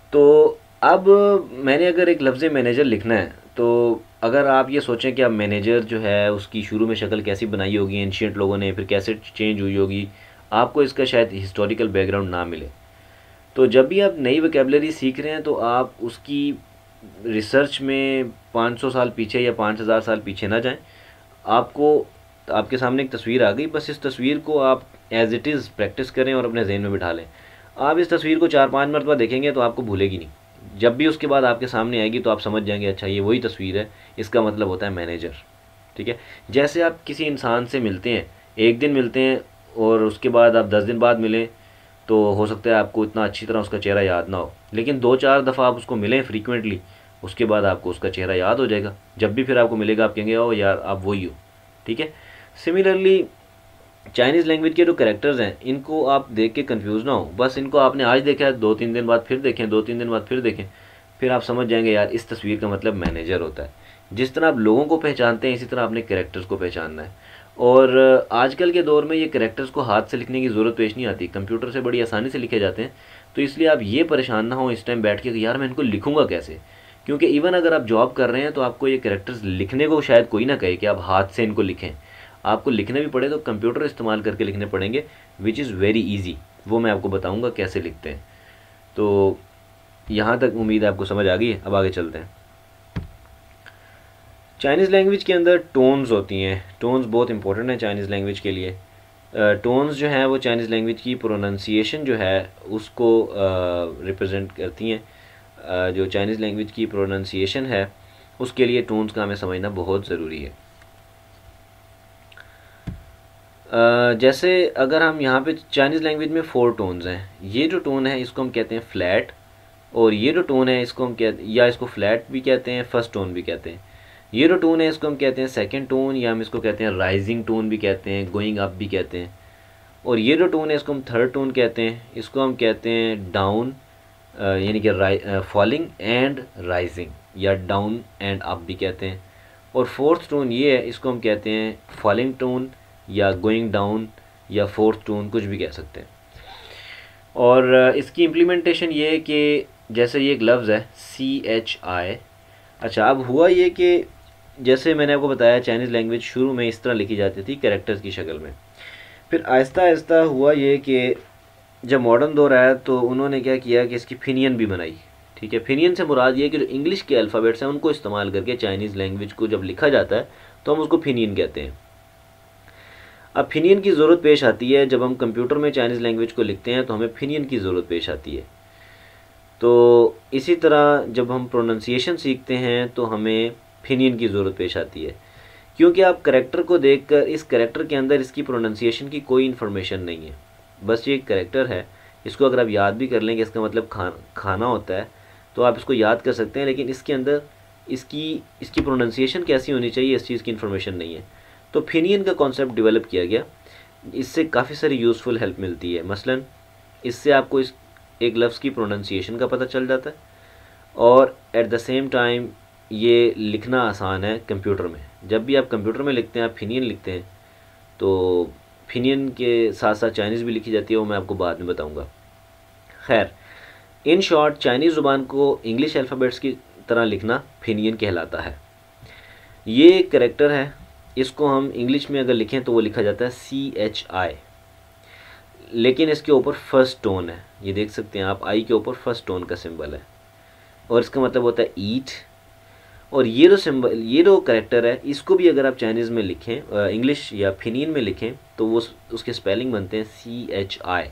तो अब मैंने अगर एक लफ्ज़ मैनेजर लिखना है, तो अगर आप ये सोचें कि अब मैनेजर जो है उसकी शुरू में शक्ल कैसी बनाई होगी एंशियंट लोगों ने, फिर कैसे चेंज हुई होगी, आपको इसका शायद हिस्टोरिकल बैकग्राउंड ना मिले। तो जब भी आप नई वोकेबलरी सीख रहे हैं तो आप उसकी रिसर्च में पाँच सौ साल पीछे या पाँच हज़ार साल पीछे ना जाएं। आपको आपके सामने एक तस्वीर आ गई, बस इस तस्वीर को आप एज इट इज़ प्रैक्टिस करें और अपने जहन में बिठा लें। आप इस तस्वीर को चार पांच मरतबा देखेंगे तो आपको भूलेगी नहीं। जब भी उसके बाद आपके सामने आएगी तो आप समझ जाएंगे अच्छा ये वही तस्वीर है, इसका मतलब होता है मैनेजर। ठीक है, जैसे आप किसी इंसान से मिलते हैं, एक दिन मिलते हैं और उसके बाद आप दस दिन बाद मिलें, तो हो सकता है आपको इतना अच्छी तरह उसका चेहरा याद ना हो, लेकिन दो चार दफ़ा आप उसको मिलें फ्रीक्वेंटली, उसके बाद आपको उसका चेहरा याद हो जाएगा। जब भी फिर आपको मिलेगा आप कहेंगे ओ यार आप वही हो। ठीक है, सिमिलरली चाइनीज़ लैंग्वेज के जो कैरेक्टर्स हैं इनको आप देख के कंफ्यूज ना हो, बस इनको आपने आज देखा है, दो तीन दिन बाद फिर देखें, दो तीन दिन बाद फिर देखें, फिर आप समझ जाएंगे यार इस तस्वीर का मतलब मैनेजर होता है। जिस तरह आप लोगों को पहचानते हैं इसी तरह आपने कैरेक्टर्स को पहचानना है। और आजकल के दौर में ये कैरेक्टर्स को हाथ से लिखने की ज़रूरत पेश नहीं आती, कंप्यूटर से बड़ी आसानी से लिखे जाते हैं। तो इसलिए आप ये परेशान ना हो इस टाइम बैठ के कि यार मैं इनको लिखूंगा कैसे, क्योंकि इवन अगर आप जॉब कर रहे हैं तो आपको ये कैरेक्टर्स लिखने को शायद कोई ना कहे कि आप हाथ से इनको लिखें, आपको लिखने भी पड़े तो कंप्यूटर इस्तेमाल करके लिखने पड़ेंगे, विच इज़ वेरी ईजी। वो मैं आपको बताऊंगा कैसे लिखते हैं। तो यहाँ तक उम्मीद है आपको समझ आ गई है। अब आगे चलते हैं। चाइनीज़ लैंग्वेज के अंदर टोन्स होती हैं। टोन्स बहुत इंपॉर्टेंट है चाइनीज़ लैंग्वेज के लिए। टोन्स जो हैं वो चाइनीज़ लैंग्वेज की प्रोनाउंसिएशन जो है उसको रिप्रेजेंट uh, करती हैं। uh, जो चाइनीज़ लैंग्वेज की प्रोनाउंसिएशन है उसके लिए टोन्स का हमें समझना बहुत ज़रूरी है। uh, जैसे अगर हम यहाँ पे चाइनीज़ लैंग्वेज में फोर टोन्स हैं। ये जो टोन है इसको हम कहते हैं फ्लैट, और ये जो टोन है इसको हम कहते या इसको फ्लैट भी कहते हैं, फर्स्ट टोन भी कहते हैं। ये जो टोन है इसको हम कहते हैं सेकंड टोन, या हम इसको कहते हैं राइजिंग टोन भी कहते हैं, गोइंग अप भी कहते हैं। और ये जो टोन है इसको हम थर्ड टोन कहते हैं, इसको हम कहते हैं डाउन, यानी कि फॉलिंग एंड राइजिंग, या डाउन एंड अप भी कहते हैं। और फोर्थ टोन ये है, इसको हम कहते हैं फॉलिंग टोन या गोइंग डाउन या फोर्थ टोन, कुछ भी कह सकते हैं। और इसकी इम्प्लीमेंटेशन ये है कि जैसे ये एक लफ्ज़ है सी एच आई। अच्छा, अब हुआ ये कि जैसे मैंने आपको बताया चाइनीज़ लैंग्वेज शुरू में इस तरह लिखी जाती थी कैरेक्टर्स की शक्ल में, फिर आहिस्ता आहिस्ता हुआ ये कि जब मॉडर्न दौर आया तो उन्होंने क्या किया कि इसकी फिनियन भी बनाई। ठीक है, फिनियन से मुराद ये कि जो इंग्लिश के अल्फ़ाबेट्स हैं उनको इस्तेमाल करके चाइनीज़ लैंग्वेज को जब लिखा जाता है तो हम उसको फिनियन कहते हैं। अब फिनियन की ज़रूरत पेश आती है जब हम कंप्यूटर में चाइनीज़ लैंग्वेज को लिखते हैं तो हमें फिनियन की ज़रूरत पेश आती है। तो इसी तरह जब हम प्रोनाउंसिएशन सीखते हैं तो हमें फिनियन की ज़रूरत पेश आती है, क्योंकि आप करैक्टर को देखकर इस करैक्टर के अंदर इसकी प्रोनाउंसिएशन की कोई इन्फॉर्मेशन नहीं है। बस ये एक करैक्टर है, इसको अगर आप याद भी कर लेंगे इसका मतलब खा खाना होता है तो आप इसको याद कर सकते हैं, लेकिन इसके अंदर इसकी इसकी प्रोनाउंसिएशन कैसी होनी चाहिए इस चीज़ की इन्फॉर्मेशन नहीं है। तो फिनियन का कॉन्सेप्ट डेवलप किया गया, इससे काफ़ी सारी यूज़फुल हेल्प मिलती है। मसलन इससे आपको इस एक लफ्ज़ की प्रोनाउंसिएशन का पता चल जाता है, और एट द सेम टाइम ये लिखना आसान है कंप्यूटर में। जब भी आप कंप्यूटर में लिखते हैं आप फिनियन लिखते हैं, तो फिनियन के साथ साथ चाइनीज़ भी लिखी जाती है, वो मैं आपको बाद में बताऊंगा। खैर, इन शॉर्ट चाइनीज़ ज़ुबान को इंग्लिश अल्फ़ाबेट्स की तरह लिखना फिनियन कहलाता है। ये एक करैक्टर है, इसको हम इंग्लिश में अगर लिखें तो वो लिखा जाता है सी एच आई, लेकिन इसके ऊपर फर्स्ट टोन है। ये देख सकते हैं आप, आई के ऊपर फर्स्ट टोन का सिंबल है, और इसका मतलब होता है ईट। और ये जो सिंबल, ये जो करैक्टर है, इसको भी अगर आप चाइनीज़ में लिखें, इंग्लिश या फिनियन में लिखें, तो वो उसके स्पेलिंग बनते हैं सी एच आई।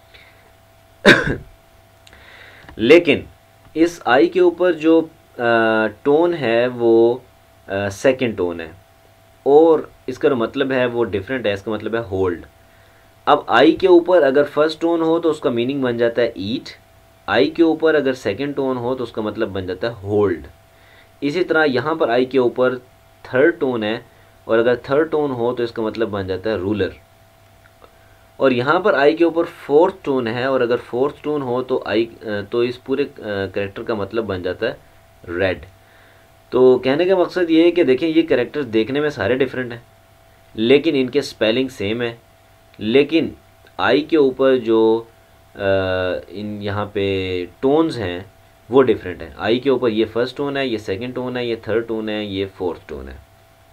लेकिन इस आई के ऊपर जो टोन है वो सेकंड टोन है, और इसका जो मतलब है वो डिफरेंट है। इसका मतलब है होल्ड। अब आई के ऊपर अगर फर्स्ट टोन हो तो उसका मीनिंग बन जाता है ईट, आई के ऊपर अगर सेकंड टोन हो तो उसका मतलब बन जाता है होल्ड। इसी तरह यहाँ पर आई के ऊपर थर्ड टोन है, और अगर थर्ड टोन हो तो इसका मतलब बन जाता है रूलर। और यहाँ पर आई के ऊपर फोर्थ टोन है, और अगर फोर्थ टोन हो तो आई तो इस पूरे कैरेक्टर का मतलब बन जाता है रेड। तो कहने का मकसद ये है कि देखें ये कैरेक्टर्स देखने में सारे डिफरेंट हैं, लेकिन इनके स्पेलिंग सेम है। लेकिन आई के ऊपर जो आ, इन यहाँ पे टोन्स हैं वो डिफरेंट है। आई के ऊपर ये फर्स्ट टोन है, ये सेकंड टोन है, ये थर्ड टोन है, ये फोर्थ टोन है।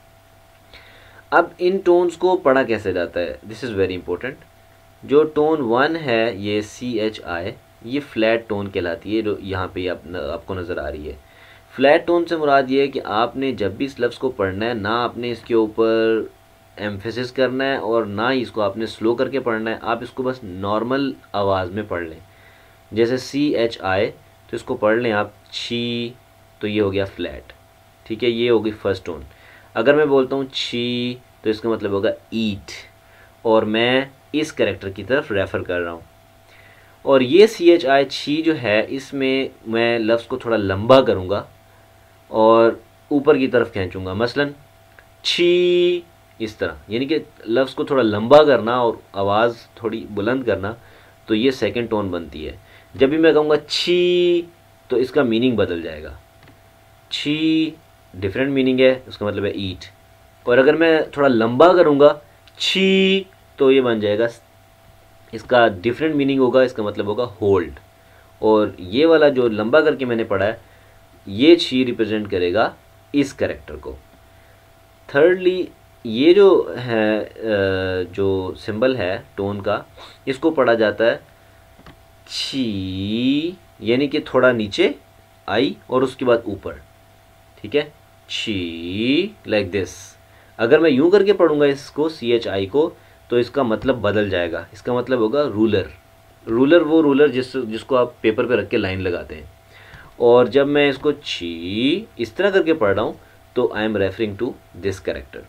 अब इन टोन्स को पढ़ा कैसे जाता है, दिस इज़ वेरी इंपॉर्टेंट। जो टोन वन है ये सी एच आई, ये फ्लैट टोन कहलाती है, जो यहाँ पे आप, आपको नज़र आ रही है। फ्लैट टोन से मुराद ये है कि आपने जब भी इस लफ्ज़ को पढ़ना है, ना आपने इसके ऊपर एम्फेसिस करना है और ना ही इसको आपने स्लो करके पढ़ना है, आप इसको बस नॉर्मल आवाज़ में पढ़ लें। जैसे सी एच आई, तो इसको पढ़ लें आप छी, तो ये हो गया फ्लैट, ठीक है, ये होगी फर्स्ट टोन। अगर मैं बोलता हूँ छी, तो इसका मतलब होगा ईट, और मैं इस कैरेक्टर की तरफ रेफ़र कर रहा हूँ। और ये सी एच आई छी जो है, इसमें मैं लफ्ज़ को थोड़ा लंबा करूँगा और ऊपर की तरफ खींचूँगा, मसलन छी, इस तरह, यानी कि लफ्ज़ को थोड़ा लंबा करना और आवाज़ थोड़ी बुलंद करना, तो ये सेकंड टोन बनती है। जब भी मैं कहूँगा छी, तो इसका मीनिंग बदल जाएगा। छी डिफरेंट मीनिंग है, उसका मतलब है ईट, और अगर मैं थोड़ा लंबा करूँगा छी, तो ये बन जाएगा, इसका डिफरेंट मीनिंग होगा, इसका मतलब होगा होल्ड। और ये वाला जो लंबा करके मैंने पढ़ा है, ये छी रिप्रेजेंट करेगा इस कैरेक्टर को। थर्डली, ये जो है जो सिंबल है टोन का, इसको पढ़ा जाता है छी, यानी कि थोड़ा नीचे आई और उसके बाद ऊपर, ठीक है, छी, लाइक दिस। अगर मैं यूं करके पढ़ूंगा इसको, सी एच आई को, तो इसका मतलब बदल जाएगा, इसका मतलब होगा रूलर। रूलर वो रूलर जिस जिसको आप पेपर पे रख के लाइन लगाते हैं। और जब मैं इसको छी इस तरह करके पढ़ रहा हूँ, तो I am referring to this character.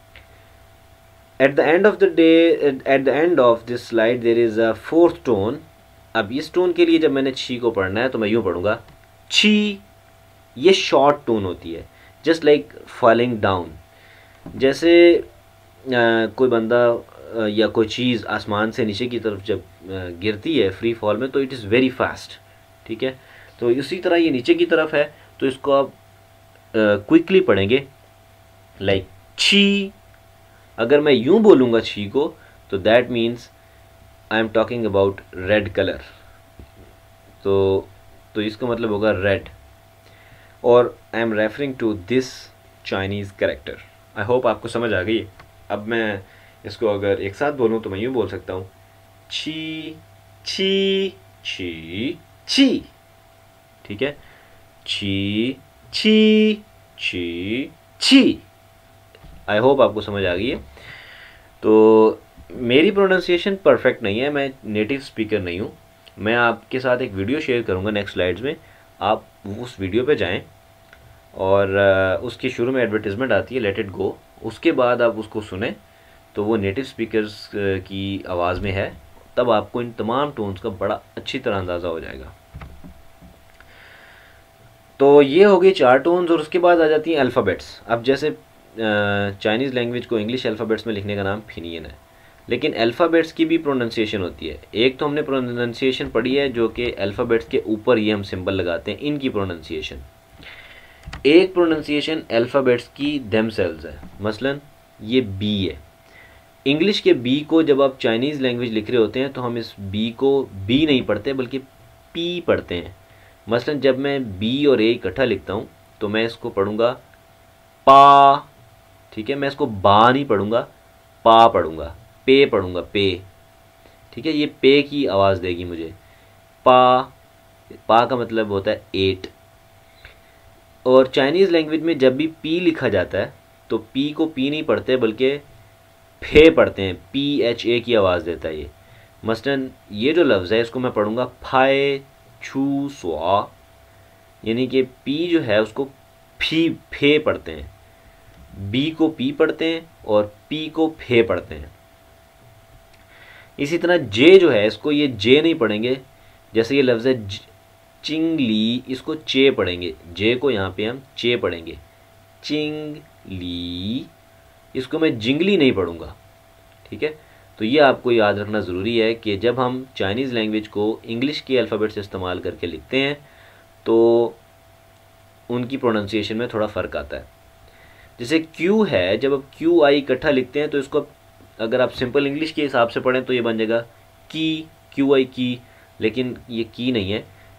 At the end of the day, at the end of this slide there is a fourth tone. अब इस टोन के लिए जब मैंने छी को पढ़ना है, तो मैं यूँ पढ़ूँगा छी। ये शॉर्ट टोन होती है, जस्ट लाइक फॉलिंग डाउन। जैसे आ, कोई बंदा आ, या कोई चीज़ आसमान से नीचे की तरफ जब आ, गिरती है फ्री फॉल में, तो इट इज़ वेरी फास्ट, ठीक है। तो इसी तरह ये नीचे की तरफ है, तो इसको आप क्विकली पढ़ेंगे, लाइक छी। अगर मैं यूं बोलूँगा छी को, तो that means I am talking about red colour, तो तो इसका मतलब होगा रेड, और I am referring to this Chinese character. I hope आपको समझ आ गई। अब मैं इसको अगर एक साथ बोलूँ, तो मैं यूँ बोल सकता हूँ छी छी छी छी, ठीक है, छी छी छी छी। आई होप आपको समझ आ गई है। तो मेरी प्रोनाउंसिएशन परफेक्ट नहीं है, मैं नेटिव स्पीकर नहीं हूँ। मैं आपके साथ एक वीडियो शेयर करूँगा नेक्स्ट स्लाइड्स में, आप उस वीडियो पे जाएं, और उसके शुरू में एडवर्टीज़मेंट आती है, लेट इट गो, उसके बाद आप उसको सुने, तो वो नेटिव स्पीकर्स की आवाज़ में है, तब आपको इन तमाम टोन्स का बड़ा अच्छी तरह अंदाज़ा हो जाएगा। तो ये हो गई चार टोन्स, और उसके बाद आ जाती हैं अल्फ़ाबेट्स। अब जैसे चाइनीज़ लैंग्वेज को इंग्लिश अल्फ़ाबेट्स में लिखने का नाम फिनियन है, लेकिन अल्फ़ाबेट्स की भी प्रोनाउंसिएशन होती है। एक तो हमने प्रोनाउंसिएशन पढ़ी है जो कि अल्फ़ाबेट्स के ऊपर ये हम सिंबल लगाते हैं, इनकी प्रोनाउंसिएशन। एक प्रोनाउंसिएशन अल्फ़ाबेट्स की देमसेल्व्स है, मसलन ये बी है। इंग्लिश के बी को जब आप चाइनीज़ लैंग्वेज लिख रहे होते हैं, तो हम इस बी को बी नहीं पढ़ते बल्कि पी पढ़ते हैं। मसलन जब मैं बी और ए इकट्ठा लिखता हूँ, तो मैं इसको पढ़ूँगा पा, ठीक है, मैं इसको बा नहीं पढ़ूँगा, पा पढ़ूँगा, पे पढ़ूँगा, पे, ठीक है, ये पे की आवाज़ देगी मुझे। पा, पा का मतलब होता है एट। और चाइनीज़ लैंग्वेज में जब भी पी लिखा जाता है, तो पी को पी नहीं पढ़ते बल्कि फे पढ़ते हैं, पी एच ए की आवाज़ देता है ये। मसलन ये जो लफ्ज़ है, इसको मैं पढ़ूँगा फाए छू स्वा, यानी कि पी जो है उसको फी फे पढ़ते हैं, बी को पी पढ़ते हैं और पी को फे पढ़ते हैं। इसी तरह जे जो है, इसको ये जे नहीं पढ़ेंगे, जैसे ये लफ्ज़ है चिंगली, इसको चे पढ़ेंगे, जे को यहाँ पे हम चे पढ़ेंगे, चिंगली, इसको मैं जिंगली नहीं पढ़ूँगा, ठीक है। तो ये आपको याद रखना ज़रूरी है कि जब हम चाइनीज़ लैंग्वेज को इंग्लिश के अल्फ़ाबेट से इस्तेमाल करके लिखते हैं, तो उनकी प्रोनाउंसिएशन में थोड़ा फ़र्क आता है। जैसे क्यू है, जब आप क्यू आई इकट्ठा लिखते हैं, तो इसको अगर आप सिंपल इंग्लिश के हिसाब से पढ़ें, तो ये बन जाएगा की, क्यू आई की, लेकिन ये की नहीं है,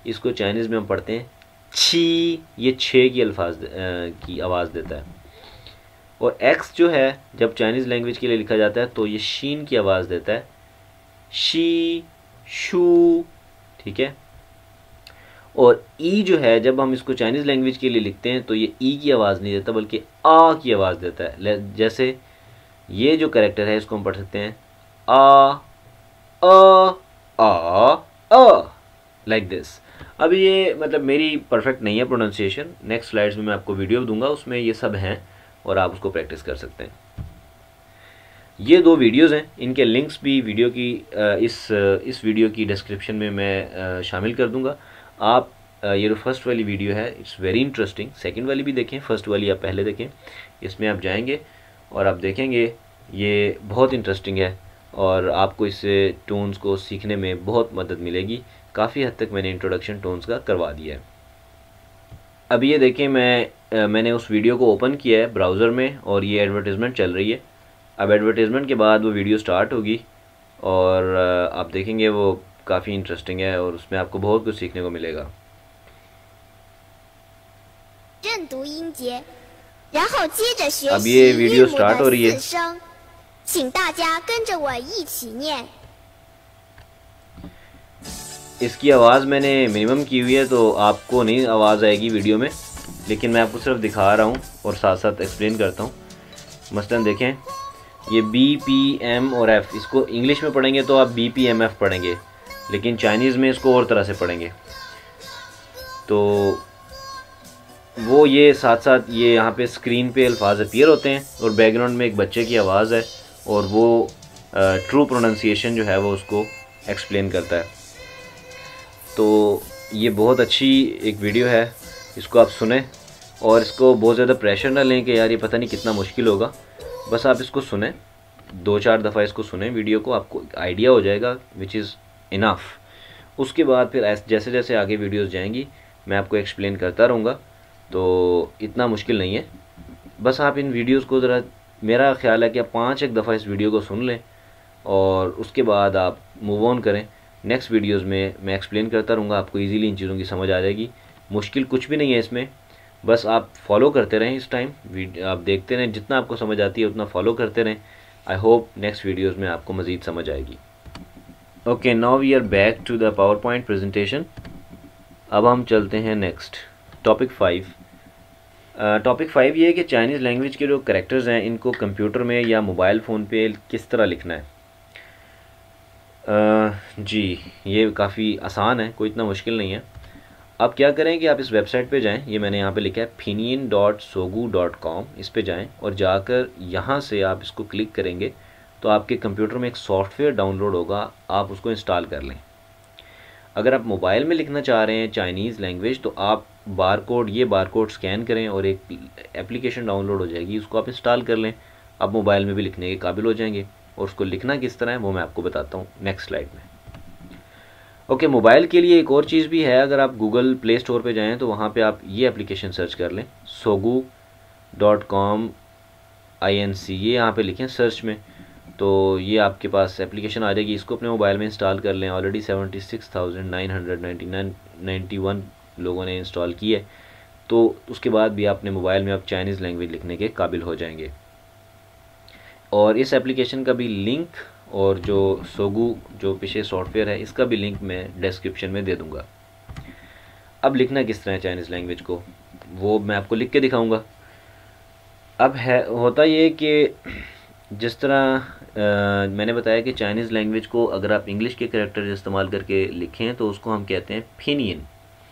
इसको चाइनीज़ में हम पढ़ते हैं छी, ये छे की अल्फाज की आवाज़ देता है। और एक्स जो है जब चाइनीज़ लैंग्वेज के लिए लिखा जाता है तो ये शीन की आवाज़ देता है, शी, शू, ठीक है। और ई जो है जब हम इसको चाइनीज़ लैंग्वेज के लिए लिखते हैं तो ये ई की आवाज़ नहीं देता बल्कि आ की आवाज़ देता है। जैसे ये जो कैरेक्टर है इसको हम पढ़ सकते हैं आ अ आ अ, लाइक दिस। अब ये मतलब मेरी परफेक्ट नहीं है प्रोनाउंसिएशन, नेक्स्ट स्लाइड्स में मैं आपको वीडियो दूंगा, उसमें ये सब हैं और आप उसको प्रैक्टिस कर सकते हैं। ये दो वीडियोज़ हैं, इनके लिंक्स भी वीडियो की इस इस वीडियो की डिस्क्रिप्शन में मैं शामिल कर दूंगा। आप ये जो फर्स्ट वाली वीडियो है इट्स वेरी इंटरेस्टिंग, सेकंड वाली भी देखें, फर्स्ट वाली आप पहले देखें। इसमें आप जाएंगे और आप देखेंगे ये बहुत इंटरेस्टिंग है और आपको इससे टोन्स को सीखने में बहुत मदद मिलेगी। काफ़ी हद तक मैंने इंट्रोडक्शन टोन्स का करवा दिया है। अब ये देखें, मैं मैंने उस वीडियो को ओपन किया है ब्राउज़र में और ये एडवर्टाइजमेंट चल रही है। अब एडवर्टाइजमेंट के बाद वो वीडियो स्टार्ट होगी और आप देखेंगे वो काफ़ी इंटरेस्टिंग है और उसमें आपको बहुत कुछ सीखने को मिलेगा। अब ये वीडियो स्टार्ट हो रही है। इसकी आवाज़ मैंने मिनिमम की हुई है तो आपको नहीं आवाज़ आएगी वीडियो में, लेकिन मैं आपको सिर्फ दिखा रहा हूँ और साथ साथ एक्सप्लेन करता हूँ। मसलन देखें, ये बी, पी, एम और एफ़, इसको इंग्लिश में पढ़ेंगे तो आप बी, पी, एम, एफ़ पढ़ेंगे, लेकिन चाइनीज़ में इसको और तरह से पढ़ेंगे। तो वो ये साथ साथ ये यहाँ पे स्क्रीन पे अल्फाज अपीयर होते हैं और बैकग्राउंड में एक बच्चे की आवाज़ है और वो ट्रू प्रोनाउंसिएशन जो है वो उसको एक्सप्लेन करता है। तो ये बहुत अच्छी एक वीडियो है, इसको आप सुने और इसको बहुत ज़्यादा प्रेशर ना लें कि यार ये पता नहीं कितना मुश्किल होगा। बस आप इसको सुने, दो चार दफ़ा इसको सुने वीडियो को, आपको आइडिया हो जाएगा विच इज़ इनफ। उसके बाद फिर जैसे जैसे आगे वीडियोस जाएंगी मैं आपको एक्सप्लेन करता रहूँगा, तो इतना मुश्किल नहीं है। बस आप इन वीडियोस को ज़रा, मेरा ख़्याल है कि आप पाँच एक दफ़ा इस वीडियो को सुन लें और उसके बाद आप मूव ऑन करें। नेक्स्ट वीडियोस में मैं एक्सप्लेन करता रहूँगा, आपको इजीली इन चीज़ों की समझ आ जाएगी। मुश्किल कुछ भी नहीं है इसमें, बस आप फॉलो करते रहें। इस टाइम आप देखते रहें, जितना आपको समझ आती है उतना फॉलो करते रहें। आई होप नेक्स्ट वीडियोस में आपको मज़ीद समझ आएगी। Okay, now we are back to the power point presentation. अब हम चलते हैं next topic five. Topic five ये है कि चाइनीज़ लैंग्वेज के जो करैक्टर्स हैं इनको कंप्यूटर में या मोबाइल फ़ोन पे किस तरह लिखना है। uh, जी, ये काफ़ी आसान है, कोई इतना मुश्किल नहीं है। आप क्या करें कि आप इस वेबसाइट पे जाएं, ये मैंने यहाँ पे लिखा है pinyin dot sogu dot com, इस पे जाएं और जाकर यहाँ से आप इसको क्लिक करेंगे तो आपके कंप्यूटर में एक सॉफ्टवेयर डाउनलोड होगा, आप उसको इंस्टॉल कर लें। अगर आप मोबाइल में लिखना चाह रहे हैं चाइनीज़ लैंग्वेज तो आप बार कोड ये बार कोड स्कैन करें और एक एप्लीकेशन डाउनलोड हो जाएगी, उसको आप इंस्टॉल कर लें। आप मोबाइल में भी लिखने के काबिल हो जाएंगे और उसको लिखना किस तरह है वो मैं आपको बताता हूँ नेक्स्ट स्लाइड में। ओके, okay, मोबाइल के लिए एक और चीज़ भी है। अगर आप गूगल प्ले स्टोर पे जाएं तो वहाँ पे आप ये एप्लीकेशन सर्च कर लें, Sogou dot com I N C, ये यहाँ पे लिखें सर्च में तो ये आपके पास एप्लीकेशन आ जाएगी। इसको अपने मोबाइल में इंस्टॉल कर लें। Already seventy six thousand nine hundred ninety nine ninety one लोगों ने इंस्टॉल की है, तो उसके बाद भी अपने मोबाइल में आप चाइनीज़ लैंग्वेज लिखने के काबिल हो जाएंगे। और इस एप्लीकेशन का भी लिंक और जो सोगू जो पीछे सॉफ्टवेयर है इसका भी लिंक मैं डिस्क्रिप्शन में दे दूंगा। अब लिखना किस तरह है चाइनीज़ लैंग्वेज को वो मैं आपको लिख के दिखाऊंगा। अब है होता ये कि जिस तरह आ, मैंने बताया कि चाइनीज़ लैंग्वेज को अगर आप इंग्लिश के कैरेक्टर इस्तेमाल करके लिखें तो उसको हम कहते हैं पिनियन।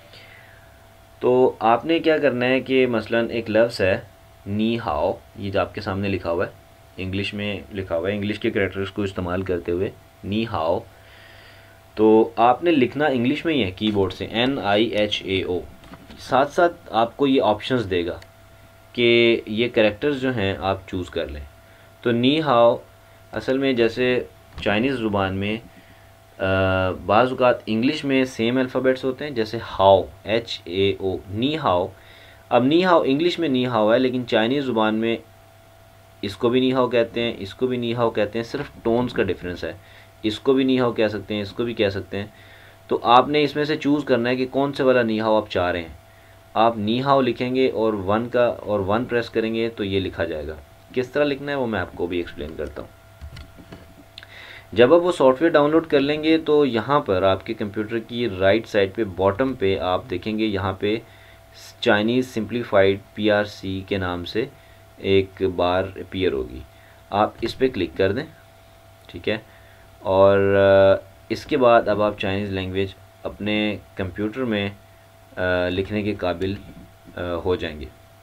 तो आपने क्या करना है कि मसलन एक लफ्ज़ है नी हाओ, ये जो आपके सामने लिखा हुआ है, इंग्लिश में लिखा हुआ है, इंग्लिश के कैरेक्टर्स को इस्तेमाल करते हुए नी हाओ, तो आपने लिखना इंग्लिश में ही है कीबोर्ड से, एन आई एच ए ओ। साथ साथ आपको ये ऑप्शंस देगा कि ये कैरेक्टर्स जो हैं आप चूज़ कर लें। तो नी हाओ असल में जैसे चाइनीज़ ज़ुबान में बाज़ औक़ात इंग्लिश में सेम अल्फ़ाबेट्स होते हैं, जैसे हाओ एच ए ओ, नी हाओ। अब नी हाओ इंग्लिश में नी हाओ है, लेकिन चाइनीज़ ज़ुबान में इसको भी नी हाओ कहते हैं, इसको भी नी हाओ कहते हैं, सिर्फ टोन्स का डिफरेंस है। इसको भी नी हाओ कह सकते हैं, इसको भी कह सकते हैं। तो आपने इसमें से चूज़ करना है कि कौन से वाला नी हाओ आप चाह रहे हैं। आप नी हाओ लिखेंगे और वन का और वन प्रेस करेंगे तो ये लिखा जाएगा। किस तरह लिखना है वो मैं आपको भी एक्सप्लेन करता हूँ। जब आप वो सॉफ्टवेयर डाउनलोड कर लेंगे तो यहाँ पर आपके कंप्यूटर की राइट साइड पे बॉटम पे आप देखेंगे, यहाँ पे Chinese simplified P R C के नाम से एक बार अपीयर होगी। आप इस पर क्लिक कर दें, ठीक है। और इसके बाद अब आप चाइनीज़ लैंग्वेज अपने कंप्यूटर में आ, लिखने के काबिल आ, हो जाएंगे।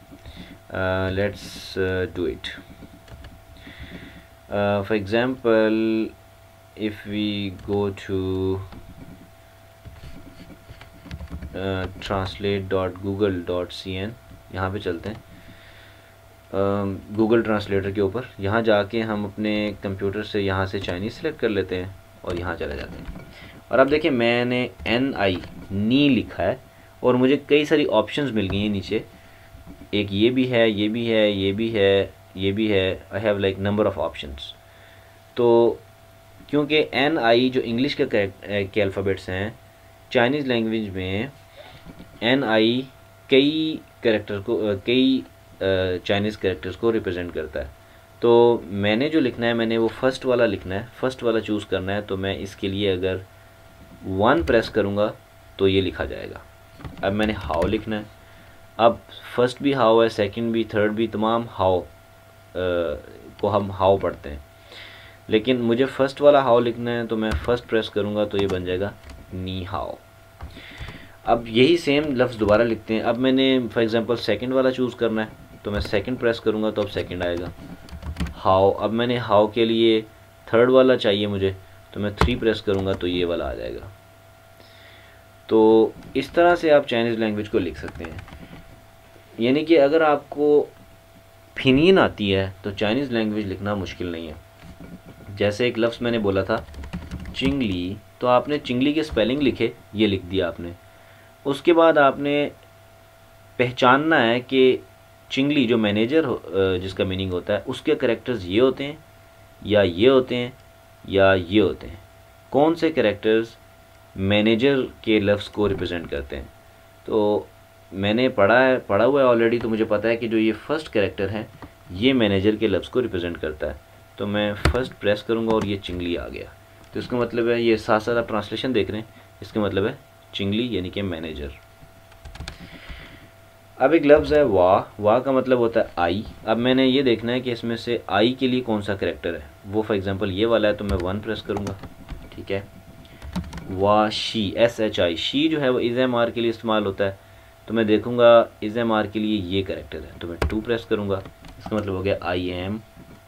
Let's do it. For example if we go to uh, translate dot google dot c n, यहाँ पे चलते हैं गूगल uh, ट्रांसलेटर के ऊपर। यहाँ जाके हम अपने कंप्यूटर से यहाँ से चाइनीज़ सेलेक्ट कर लेते हैं और यहाँ चले जाते हैं। और अब देखिए मैंने एन आई नी लिखा है और मुझे कई सारी ऑप्शंस मिल गई हैं नीचे। एक ये भी है, ये भी है, ये भी है, ये भी है। I have like number of options. तो क्योंकि एन आई जो इंग्लिश के के अल्फ़ाबेट्स हैं, चाइनीज़ लैंग्वेज में एन आई कई कैरेक्टर को कई चाइनीज़ कैरेक्टर्स को रिप्रेजेंट करता है। तो मैंने जो लिखना है, मैंने वो फर्स्ट वाला लिखना है, फर्स्ट वाला चूज़ करना है। तो मैं इसके लिए अगर वन प्रेस करूँगा तो ये लिखा जाएगा। अब मैंने हाउ लिखना है। अब फर्स्ट भी हाउ है, सेकंड भी, थर्ड भी, तमाम हाउ को हम हाउ पढ़ते हैं, लेकिन मुझे फ़र्स्ट वाला हाउ लिखना है। तो मैं फ़र्स्ट प्रेस करूँगा तो ये बन जाएगा नी हाओ। अब यही सेम लफ्ज़ दोबारा लिखते हैं। अब मैंने फॉर एग्ज़ाम्पल सेकंड वाला चूज़ करना है तो मैं सेकंड प्रेस करूँगा तो अब सेकंड आएगा हाउ। अब मैंने हाउ के लिए थर्ड वाला चाहिए मुझे, तो मैं थ्री प्रेस करूँगा तो ये वाला आ जाएगा। तो इस तरह से आप चाइनीज़ लैंग्वेज को लिख सकते हैं। यानी कि अगर आपको फिनियन आती है तो चाइनीज़ लैंग्वेज लिखना मुश्किल नहीं है। जैसे एक लफ्ज़ मैंने बोला था चिंगली, तो आपने चिंगली के स्पेलिंग लिखे, ये लिख दिया आपने। उसके बाद आपने पहचानना है कि चिंगली जो मैनेजर जिसका मीनिंग होता है उसके कैरेक्टर्स ये होते हैं या ये होते हैं या ये होते हैं। कौन से कैरेक्टर्स मैनेजर के लफ्ज़ को रिप्रेजेंट करते हैं। तो मैंने पढ़ा है पढ़ा हुआ है ऑलरेडी, तो मुझे पता है कि जो ये फर्स्ट कैरेक्टर है ये मैनेजर के लफ्ज़ को रिप्रेजेंट करता है। तो मैं फर्स्ट प्रेस करूँगा और ये चिंगली आ गया। तो इसका मतलब है, ये साथ साथ आप ट्रांसलेशन देख रहे हैं, इसका मतलब है चिंगली यानी कि मैनेजर। अब एक लफ्ज़ है वाह। वाह का मतलब होता है आई। अब मैंने ये देखना है कि इसमें से आई के लिए कौन सा कैरेक्टर है। वो फॉर एग्जांपल ये वाला है तो मैं वन प्रेस करूँगा, ठीक है। वाह शी, एस एच आई, शी जो है वो इज़ एम आर के लिए इस्तेमाल होता है। तो मैं देखूँगा इज़ एम आर के लिए ये कैरेक्टर है तो मैं टू प्रेस करूँगा, इसका मतलब हो गया आई एम।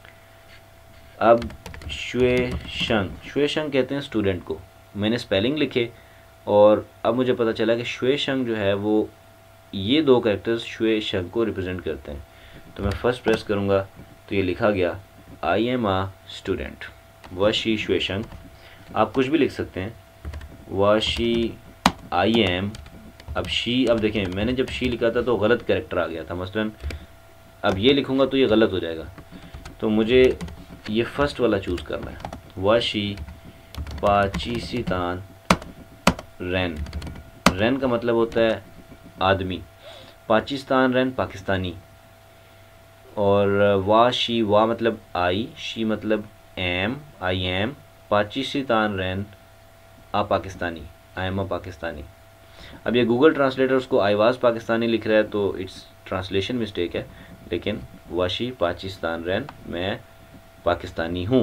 अब शुए शंग, शुए शंग कहते हैं स्टूडेंट को। मैंने स्पेलिंग लिखे और अब मुझे पता चला कि शुए शंग जो है वो ये दो कैरेक्टर्स शुए शंग को रिप्रेजेंट करते हैं। तो मैं फर्स्ट प्रेस करूँगा तो ये लिखा गया आई एम आ स्टूडेंट। व शी शुए शंग, आप कुछ भी लिख सकते हैं। व शी आई एम। अब शी, अब देखें मैंने जब शी लिखा था तो गलत कैरेक्टर आ गया था, मसलन अब ये लिखूँगा तो ये गलत हो जाएगा। तो मुझे ये फर्स्ट वाला चूज़ करना है। वाशी पाचीसीतान रैन। रैन का मतलब होता है आदमी, पाकिस्तान रैन पाकिस्तानी। और वाशी, वा मतलब आई, शी मतलब एम, आई एम, पाकिस्तान रैन a Pakistani, I am a Pakistani. अब ये गूगल ट्रांसलेटर उसको आई वाज पाकिस्तानी लिख रहा है तो इट्स ट्रांसलेशन मिस्टेक है, लेकिन वाशी पाकिस्तान रैन, मैं पाकिस्तानी हूँ।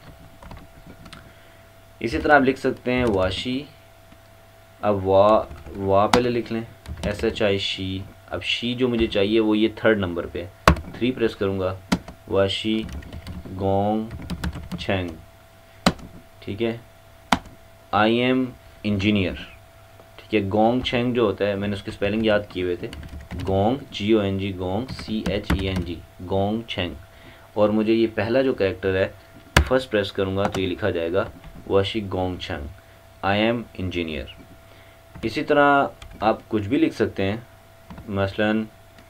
इसी तरह आप लिख सकते हैं वाशी। अब वा वा पहले लिख लें, एस एच आई शी। अब शी जो मुझे चाहिए वो ये थर्ड नंबर पे है, थ्री प्रेस करूँगा। वाशी गोंग छेंग, ठीक है। आई एम इंजीनियर, ठीक है। गोंग छेंग जो होता है, मैंने उसके स्पेलिंग याद किए हुए थे। गोंग जी ओ एन जी, गोंग C H E N G, गोंग छेंग। और मुझे ये पहला जो कैरेक्टर है फर्स्ट प्रेस करूँगा तो ये लिखा जाएगा वाशी गोंग छेंग, आई एम इंजीनियर। इसी तरह आप कुछ भी लिख सकते हैं, मसलन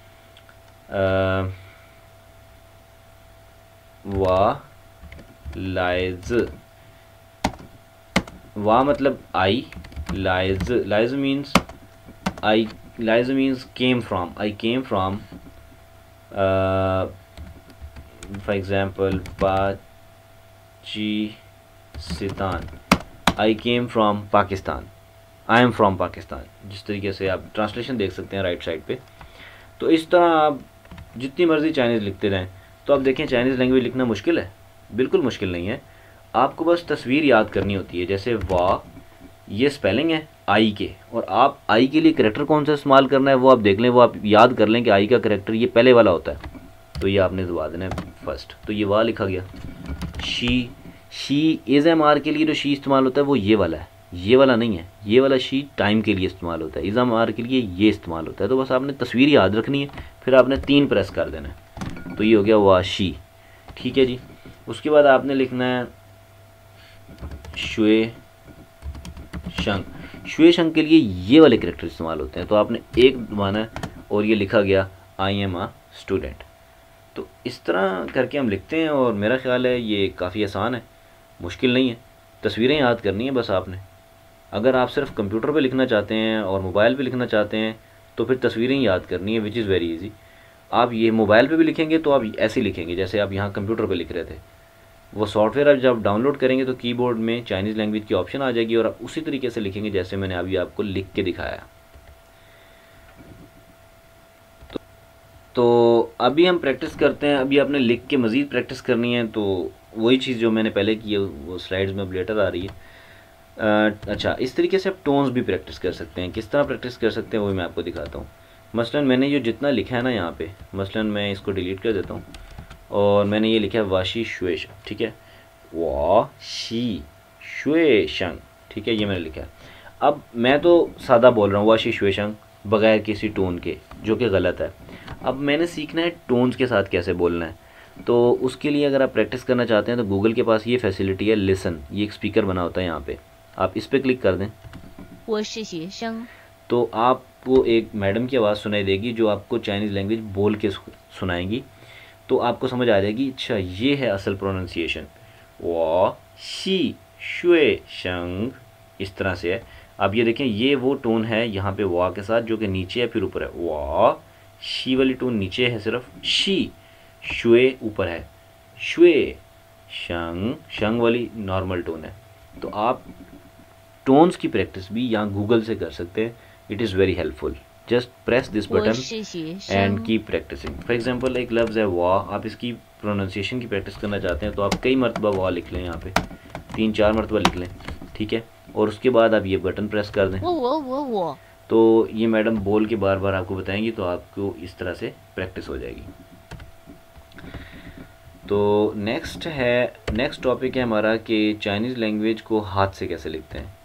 वा लाइज। वा मतलब आई, लाइज लाइज मीन्स आई लाइज means came from, I came from for example Pakistan, I came from Pakistan, I am from Pakistan. जिस तरीके से आप ट्रांसलेशन देख सकते हैं राइट साइड पे। तो इस तरह आप जितनी मर्ज़ी चाइनीज़ लिखते रहें। तो आप देखें चाइनीज़ लैंग्वेज लिखना मुश्किल है? बिल्कुल मुश्किल नहीं है, आपको बस तस्वीर याद करनी होती है। जैसे वाह, ये स्पेलिंग है आई के, और आप आई के लिए करेक्टर कौन सा इस्तेमाल करना है वो आप देख लें, वो आप याद कर लें कि आई का करेक्टर ये पहले वाला होता है, तो ये आपने दबा देना है फर्स्ट। तो ये वाह लिखा गया। शी, शी इज़ एम आर के लिए जो शी इस्तेमाल होता है वो ये वाला है, ये वाला नहीं है। ये वाला शी टाइम के लिए इस्तेमाल होता है, इज़ एम आर के लिए ये इस्तेमाल होता है। तो बस आपने तस्वीर याद रखनी है, फिर आपने तीन प्रेस कर देना है, तो ये हो गया वाह शी। ठीक है जी। उसके बाद आपने लिखना है शुए शंग। शुए शंग के लिए ये वाले कैरेक्टर इस्तेमाल होते हैं, तो आपने एक दबाना है और ये लिखा गया आई एम आ स्टूडेंट। तो इस तरह करके हम लिखते हैं, और मेरा ख्याल है ये काफ़ी आसान है, मुश्किल नहीं है। तस्वीरें याद करनी है बस आपने। अगर आप सिर्फ कंप्यूटर पे लिखना चाहते हैं और मोबाइल पे लिखना चाहते हैं तो फिर तस्वीरें याद करनी है, विच इज़ वेरी इजी। आप ये मोबाइल पे भी लिखेंगे तो आप ऐसे लिखेंगे जैसे आप यहाँ कंप्यूटर पे लिख रहे थे। वो सॉफ्टवेयर आप जब डाउनलोड करेंगे तो कीबोर्ड में चाइनीज़ लैंग्वेज की ऑप्शन आ जाएगी, और आप उसी तरीके से लिखेंगे जैसे मैंने अभी आपको लिख के दिखाया। तो, तो अभी हम प्रैक्टिस करते हैं। अभी आपने लिख के मज़ीद प्रैक्टिस करनी है, तो वही चीज़ जो मैंने पहले की है वो स्लाइड्स में अब लेटर आ रही है। आ, अच्छा, इस तरीके से आप टोन्स भी प्रैक्टिस कर सकते हैं। किस तरह प्रैक्टिस कर सकते हैं वो मैं आपको दिखाता हूँ। मसलन मैंने जो जितना लिखा है ना यहाँ पे, मसलन मैं इसको डिलीट कर देता हूँ और मैंने ये लिखा है वाशी शुएश, ठीक है, वा शी शुएशंग, ठीक है, ये मैंने लिखा है। अब मैं तो सादा बोल रहा हूँ वाशी शुएशंग बगैर किसी टोन के, जो कि गलत है। अब मैंने सीखना है टोन्स के साथ कैसे बोलना है। तो उसके लिए अगर आप प्रैक्टिस करना चाहते हैं तो गूगल के पास ये फैसिलिटी है लिसन, ये एक स्पीकर बना होता है यहाँ पे, आप इस पर क्लिक कर दें तो आपको एक मैडम की आवाज़ सुनाई देगी जो आपको चाइनीज़ लैंग्वेज बोल के सुनाएंगी। तो आपको समझ आ जाएगी अच्छा ये है असल प्रोनाउंसिएशन, वा शी शुए शंग, इस तरह से है। अब ये देखें ये वो टोन है यहाँ पे वा के साथ जो कि नीचे है फिर ऊपर है। वा शी वाली टोन नीचे है सिर्फ, शी शुए ऊपर है, शुए शंग शंग वाली नॉर्मल टोन है। तो आप टोन्स की प्रैक्टिस भी यहाँ गूगल से कर सकते हैं। It is very helpful. Just press this button and keep practising. For example एक लफ्ज़ है वाह, आप इसकी प्रोनाउंसिएशन की प्रैक्टिस करना चाहते हैं तो आप कई मरतबा वाह लिख लें, यहाँ पे तीन चार मरतबा लिख लें, ठीक है, और उसके बाद आप ये बटन प्रेस कर दें तो ये मैडम बोल के बार बार आपको बताएंगी, तो आपको इस तरह से प्रैक्टिस हो जाएगी। तो नेक्स्ट है नेक्स्ट टॉपिक है हमारा कि चाइनीज़ लैंग्वेज को हाथ से कैसे लिखते हैं।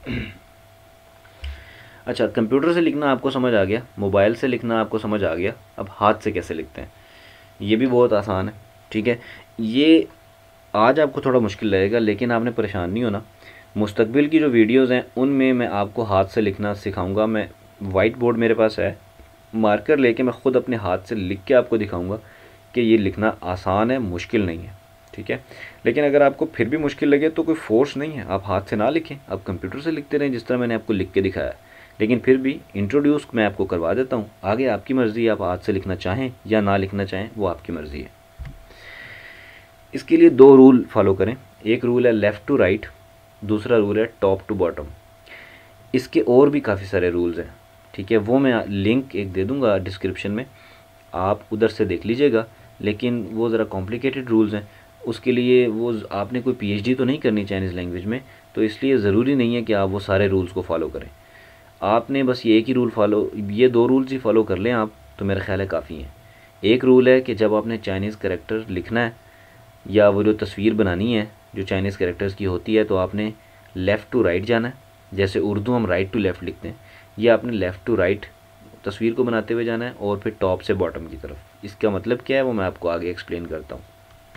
अच्छा, कंप्यूटर से लिखना आपको समझ आ गया, मोबाइल से लिखना आपको समझ आ गया, अब हाथ से कैसे लिखते हैं ये भी बहुत आसान है, ठीक है। ये आज आपको थोड़ा मुश्किल लगेगा लेकिन आपने परेशान नहीं होना। मुस्तकबिल की जो वीडियोज़ हैं उनमें मैं आपको हाथ से लिखना सिखाऊंगा। मैं वाइट बोर्ड मेरे पास है, मार्कर लेके मैं ख़ुद अपने हाथ से लिख के आपको दिखाऊंगा कि ये लिखना आसान है, मुश्किल नहीं है, ठीक है। लेकिन अगर आपको फिर भी मुश्किल लगे तो कोई फोर्स नहीं है, आप हाथ से ना लिखें, आप कंप्यूटर से लिखते रहें जिस तरह मैंने आपको लिख के दिखाया। लेकिन फिर भी इंट्रोड्यूस मैं आपको करवा देता हूँ, आगे आपकी मर्ज़ी, आप हाथ से लिखना चाहें या ना लिखना चाहें वो आपकी मर्ज़ी है। इसके लिए दो रूल फॉलो करें। एक रूल है लेफ़्ट टू राइट, दूसरा रूल है टॉप टू बॉटम। इसके और भी काफ़ी सारे रूल्स हैं, ठीक है, वो मैं लिंक एक दे दूँगा डिस्क्रिप्शन में, आप उधर से देख लीजिएगा। लेकिन वो ज़रा कॉम्प्लिकेटेड रूल्स हैं, उसके लिए वो आपने कोई पीएचडी तो नहीं करनी चाइनीज़ लैंग्वेज में, तो इसलिए ज़रूरी नहीं है कि आप वो सारे रूल्स को फॉलो करें। आपने बस ये एक ही रूल फॉलो, ये दो रूल्स ही फॉलो कर लें आप, तो मेरा ख्याल है काफ़ी हैं। एक रूल है कि जब आपने चाइनीज़ कैरेक्टर लिखना है या वो जो तस्वीर बनानी है जो चाइनीज़ कैरेक्टर्स की होती है, तो आपने लेफ़्ट टू राइट जाना है। जैसे उर्दू हम राइट टू लेफ़्ट लिखते हैं, ये आपने लेफ़्ट टू राइट तस्वीर को बनाते हुए जाना है, और फिर टॉप से बॉटम की तरफ। इसका मतलब क्या है वो मैं आपको आगे एक्सप्लेन करता हूँ।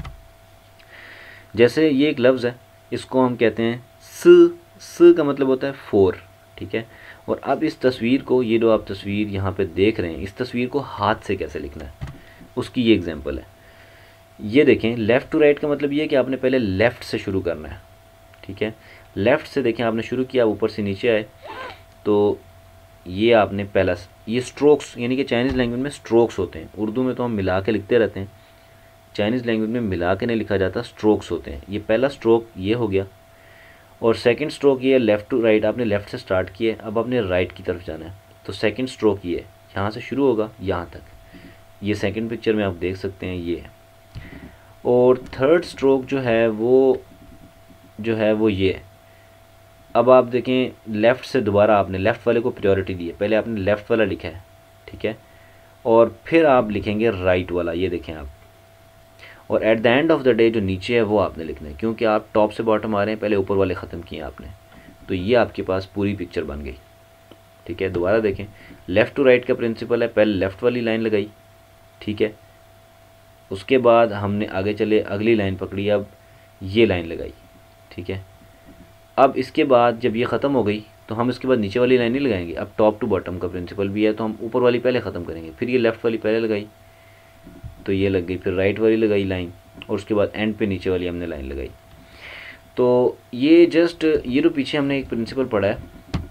जैसे ये एक लफ्ज़ है, इसको हम कहते हैं स, स का मतलब होता है फोर, ठीक है। और अब इस तस्वीर को, ये जो आप तस्वीर यहाँ पे देख रहे हैं, इस तस्वीर को हाथ से कैसे लिखना है उसकी ये एग्जांपल है। ये देखें, लेफ़्ट टू राइट का मतलब ये है कि आपने पहले लेफ़्ट से शुरू करना है, ठीक है। लेफ़्ट से देखें आपने शुरू किया, ऊपर से नीचे आए, तो ये आपने पहला, ये स्ट्रोक्स, यानी कि चाइनीज़ लैंग्वेज में स्ट्रोक्स होते हैं। उर्दू में तो हम मिला के लिखते रहते हैं, चाइनीज़ लैंग्वेज में मिला के नहीं लिखा जाता, स्ट्रोक्स होते हैं। ये पहला स्ट्रोक ये हो गया, और सेकंड स्ट्रोक ये लेफ़्ट टू राइट, आपने लेफ़्ट से स्टार्ट किया, अब आपने राइट की तरफ जाना है, तो सेकंड स्ट्रोक ये यहाँ से शुरू होगा यहाँ तक, ये सेकंड पिक्चर में आप देख सकते हैं ये। और थर्ड स्ट्रोक जो है वो जो है वो ये, अब आप देखें लेफ़्ट से दोबारा आपने लेफ़्ट वाले को प्रायोरिटी दी है, पहले आपने लेफ़्ट वाला लिखा है, ठीक है, और फिर आप लिखेंगे राइट वाला, ये देखें आप। और at the end of the day जो नीचे है वो आपने लिखना है, क्योंकि आप टॉप से बॉटम आ रहे हैं, पहले ऊपर वाले ख़त्म किए आपने, तो ये आपके पास पूरी पिक्चर बन गई, ठीक है। दोबारा देखें, लेफ़्ट टू राइट का प्रिंसिपल है, पहले लेफ़्ट वाली लाइन लगाई, ठीक है, उसके बाद हमने आगे चले अगली लाइन पकड़ी, अब ये लाइन लगाई, ठीक है। अब इसके बाद जब ये ख़त्म हो गई तो हम इसके बाद नीचे वाली लाइन नहीं लगाएंगे, अब टॉप टू बॉटम का प्रिंसिपल भी है, तो हम ऊपर वाली पहले ख़त्म करेंगे, फिर ये लेफ़्ट वाली पहले लगाई तो ये लग गई, फिर राइट वाली लगाई लाइन, और उसके बाद एंड पे नीचे वाली हमने लाइन लगाई। तो ये जस्ट ये जो पीछे हमने एक प्रिंसिपल पढ़ा है,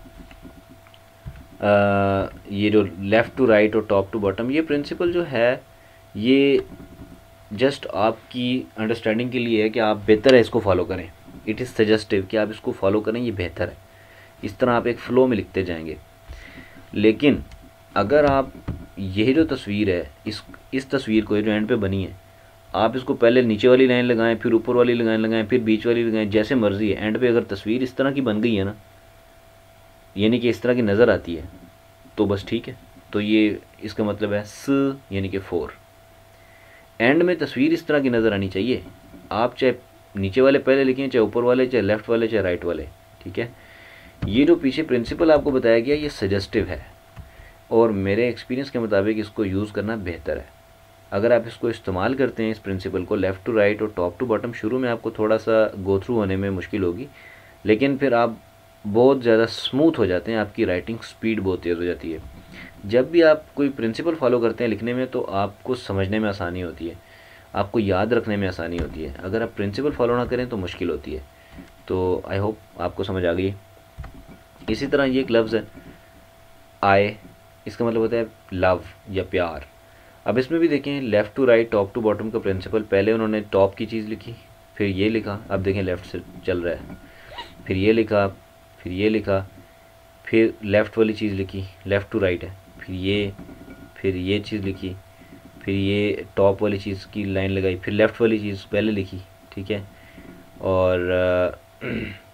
आ, ये जो लेफ़्ट टू राइट और टॉप टू बॉटम, ये प्रिंसिपल जो है ये जस्ट आपकी अंडरस्टैंडिंग के लिए है कि आप बेहतर है इसको फॉलो करें। इट इज़ सजेस्टिव कि आप इसको फॉलो करें, ये बेहतर है। इस तरह आप एक फ़्लो में लिखते जाएंगे। लेकिन अगर आप यही जो तस्वीर है, इस इस तस्वीर को, ये जो एंड पे बनी है, आप इसको पहले नीचे वाली लाइन लगाएं, फिर ऊपर वाली लाइन लगाएं, फिर बीच वाली लगाएं, जैसे मर्ज़ी है, एंड पे अगर तस्वीर इस तरह की बन गई है ना, यानी कि इस तरह की नज़र आती है, तो बस ठीक है। तो ये इसका मतलब है स यानी कि फोर। एंड में तस्वीर इस तरह की नज़र आनी चाहिए, आप चाहे नीचे वाले पहले लिखें, चाहे ऊपर वाले, चाहे लेफ़्ट वाले, चाहे राइट वाले, ठीक है। ये जो पीछे प्रिंसिपल आपको बताया गया ये सजेस्टिव है, और मेरे एक्सपीरियंस के मुताबिक इसको यूज़ करना बेहतर है। अगर आप इसको इस्तेमाल करते हैं, इस प्रिंसिपल को, लेफ़्ट टू राइट और टॉप टू बॉटम, शुरू में आपको थोड़ा सा गो थ्रू होने में मुश्किल होगी, लेकिन फिर आप बहुत ज़्यादा स्मूथ हो जाते हैं, आपकी राइटिंग स्पीड बहुत तेज़ हो जाती है। जब भी आप कोई प्रिंसिपल फॉलो करते हैं लिखने में, तो आपको समझने में आसानी होती है, आपको याद रखने में आसानी होती है। अगर आप प्रिंसिपल फॉलो ना करें तो मुश्किल होती है। तो आई होप आपको समझ आ गई। इसी तरह ये एक लफ्ज़ है आए, इसका मतलब होता है लव या प्यार। अब इसमें भी देखें, left to right, top to bottom का प्रिंसिपल, पहले उन्होंने टॉप की चीज़ लिखी, फिर ये लिखा, अब देखें लेफ़्ट से चल रहा है, फिर ये लिखा, फिर ये लिखा, फिर लेफ़्ट वाली चीज़ लिखी, लेफ़्ट टू राइट है, फिर ये फिर ये चीज़ लिखी, फिर ये टॉप वाली चीज़ की लाइन लगाई, फिर लेफ़्ट वाली चीज़ पहले लिखी, ठीक है, और आ,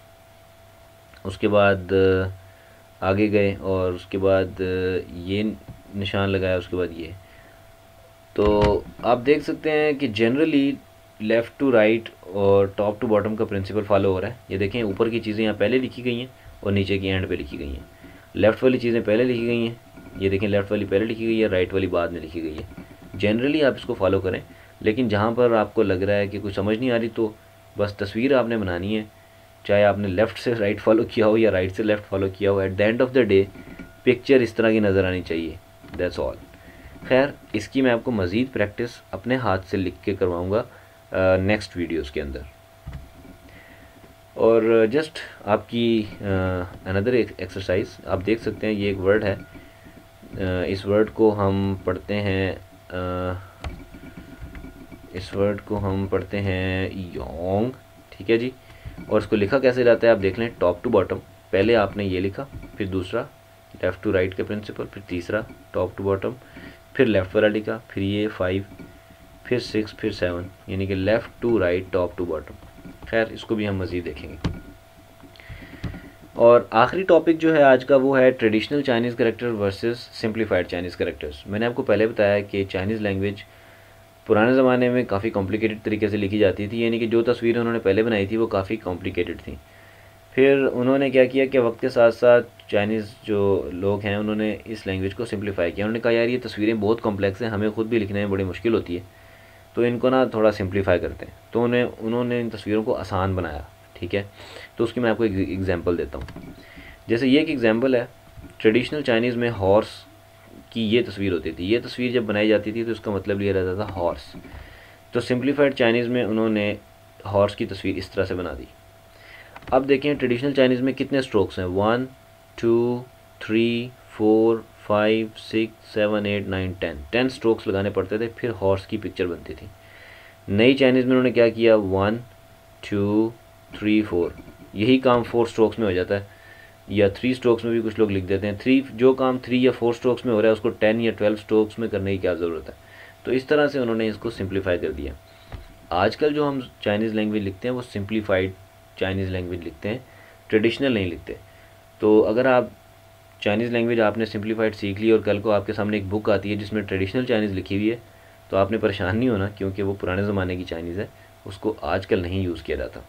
उसके बाद आगे गए, और उसके बाद ये निशान लगाया, उसके बाद ये। तो आप देख सकते हैं कि जनरली लेफ़्ट टू राइट और टॉप टू बॉटम का प्रिंसिपल फॉलो हो रहा है। ये देखें, ऊपर की चीज़ें यहाँ पहले लिखी गई हैं और नीचे की एंड पे लिखी गई हैं। लेफ़्ट वाली चीज़ें पहले लिखी गई हैं, ये देखें लेफ़्ट वाली पहले लिखी गई है, राइट वाली बाद में लिखी गई है। जनरली आप इसको फॉलो करें, लेकिन जहाँ पर आपको लग रहा है कि कुछ समझ नहीं आ रही, तो बस तस्वीर आपने बनानी है, चाहे आपने लेफ़्ट से राइट फॉलो किया हो या राइट से लेफ़्ट फॉलो किया हो, at the end of the day picture इस तरह की नज़र आनी चाहिए, दैट्स ऑल। खैर, इसकी मैं आपको मज़ीद प्रैक्टिस अपने हाथ से लिख के करवाऊँगा नेक्स्ट वीडियोज़ के अंदर। और जस्ट आपकी अनदर एक्सरसाइज आप देख सकते हैं, ये एक वर्ड है, uh, इस वर्ड को हम पढ़ते हैं uh, इस वर्ड को हम पढ़ते हैं योंग, ठीक है जी। और इसको लिखा कैसे जाता है आप देख लें, टॉप टू बॉटम, पहले आपने ये लिखा, फिर दूसरा लेफ़्ट टू राइट का प्रिंसिपल, फिर तीसरा टॉप टू बॉटम, फिर लेफ़्ट वाला लिखा, फिर ये फाइव, फिर सिक्स, फिर सेवन, यानी कि left to right top to bottom. खैर, इसको भी हम मज़ीद देखेंगे। और आखिरी टॉपिक जो है आज का वो है traditional Chinese character versus simplified Chinese characters. मैंने आपको पहले बताया कि चाइनीज़ लैंग्वेज पुराने ज़माने में काफ़ी कॉम्प्लिकेटेड तरीके से लिखी जाती थी, यानी कि जो तस्वीरें उन्होंने पहले बनाई थी वो काफ़ी कॉम्प्लिकेटेड थी। फिर उन्होंने क्या किया कि वक्त के साथ साथ चाइनीज़ जो लोग हैं उन्होंने इस लैंग्वेज को सिंप्लीफाई किया। उन्होंने कहा यार ये तस्वीरें बहुत कॉम्प्लेक्स हैं, हमें ख़ुद भी लिखने में बड़ी मुश्किल होती है, तो इनको ना थोड़ा सिंप्लीफाई करते हैं। तो उन्हें उन्होंने इन तस्वीरों को आसान बनाया, ठीक है। तो उसकी मैं आपको एक एग्ज़ाम्पल देता हूँ। जैसे ये एक एग्ज़ाम्पल है, ट्रेडिशनल चाइनीज़ में हॉर्स की ये तस्वीर होती थी। ये तस्वीर जब बनाई जाती थी तो इसका मतलब लिया जाता था हॉर्स। तो सिंप्लीफाइड चाइनीज़ में उन्होंने हॉर्स की तस्वीर इस तरह से बना दी। अब देखें ट्रेडिशनल चाइनीज़ में कितने स्ट्रोक्स हैं, one two three four five six seven eight nine ten ten strokes लगाने पड़ते थे, फिर हॉर्स की पिक्चर बनती थी। नई चाइनीज़ में उन्होंने क्या किया, वन टू थ्री फोर, यही काम फोर स्ट्रोक्स में हो जाता है, या थ्री स्ट्रोक्स में भी कुछ लोग लिख देते हैं। थ्री जो काम थ्री या फोर स्ट्रोक्स में हो रहा है उसको टेन या ट्वेल्व स्ट्रोक्स में करने की क्या ज़रूरत है। तो इस तरह से उन्होंने इसको सिंप्लीफाई कर दिया। आजकल जो हम चाइनीज़ लैंग्वेज लिखते हैं वो सिंप्लीफाइड चाइनीज़ लैंग्वेज लिखते हैं, ट्रेडिशनल नहीं लिखते। तो अगर आप चाइनीज़ लैंग्वेज आपने सिंप्लीफाइड सीख ली और कल को आपके सामने एक बुक आती है जिसमें ट्रेडिशनल चाइनीज़ लिखी हुई है, तो आपने परेशान नहीं होना, क्योंकि वो पुराने ज़माने की चाइनीज़ है, उसको आजकल नहीं यूज़ किया जाता।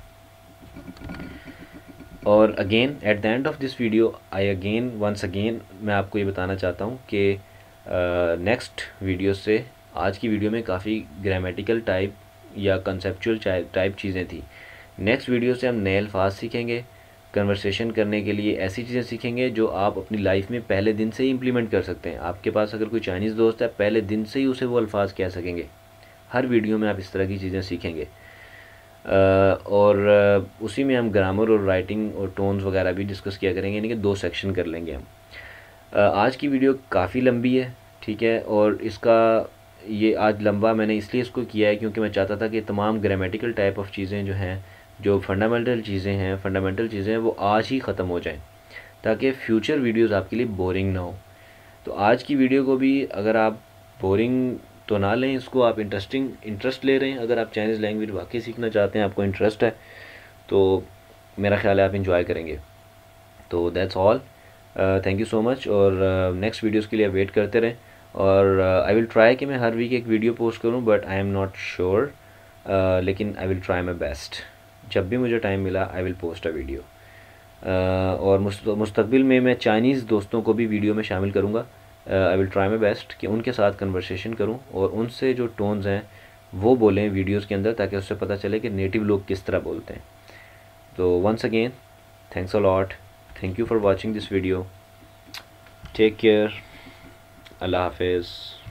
और again at the end of this video I again once again मैं आपको ये बताना चाहता हूँ कि नेक्स्ट वीडियो से आज की वीडियो में काफ़ी ग्रामेटिकल टाइप या कंसेप्चुअल टाइप चीज़ें थी। नेक्स्ट वीडियो से हम नए अल्फाज सीखेंगे, कन्वर्सेशन करने के लिए ऐसी चीज़ें सीखेंगे जो आप अपनी लाइफ में पहले दिन से ही इम्प्लीमेंट कर सकते हैं। आपके पास अगर कोई चाइनीज़ दोस्त है, पहले दिन से ही उसे वो अल्फाज कह सकेंगे। हर वीडियो में आप इस तरह की चीज़ें सीखेंगे। और उसी में हम ग्रामर और राइटिंग और टोन्स वगैरह भी डिस्कस किया करेंगे, यानी कि दो सेक्शन कर लेंगे हम। आज की वीडियो काफ़ी लंबी है, ठीक है, और इसका ये आज लंबा मैंने इसलिए इसको किया है क्योंकि मैं चाहता था कि तमाम ग्रामेटिकल टाइप ऑफ चीज़ें जो हैं, जो फंडामेंटल चीज़ें हैं फंडामेंटल चीज़ें हैं वो आज ही ख़त्म हो जाएं, ताकि फ्यूचर वीडियोस आपके लिए बोरिंग ना हो। तो आज की वीडियो को भी अगर आप बोरिंग तो ना लें, इसको आप इंटरेस्टिंग इंटरेस्ट ले रहे हैं। अगर आप चाइनीज़ लैंग्वेज वाकई सीखना चाहते हैं, आपको इंटरेस्ट है, तो मेरा ख्याल है आप इंजॉय करेंगे। तो that's all, thank you so much. और नेक्स्ट uh, वीडियोज़ के लिए वेट करते रहें। और आई विल ट्राई कि मैं हर वीक एक वीडियो पोस्ट करूं, but I am not sure, लेकिन I will try my best. जब भी मुझे टाइम मिला I will post a video. और मुस्तकबिल में मैं चाइनीज़ दोस्तों को भी वीडियो में शामिल करूँगा। I will try my best कि उनके साथ कन्वर्सेशन करूँ और उनसे जो टोन्स हैं वो बोलें वीडियोज़ के अंदर, ताकि उससे पता चले कि नेटिव लोग किस तरह बोलते हैं। तो once again thanks a lot, thank you for watching this video, take care, अल्लाह हाफिज़।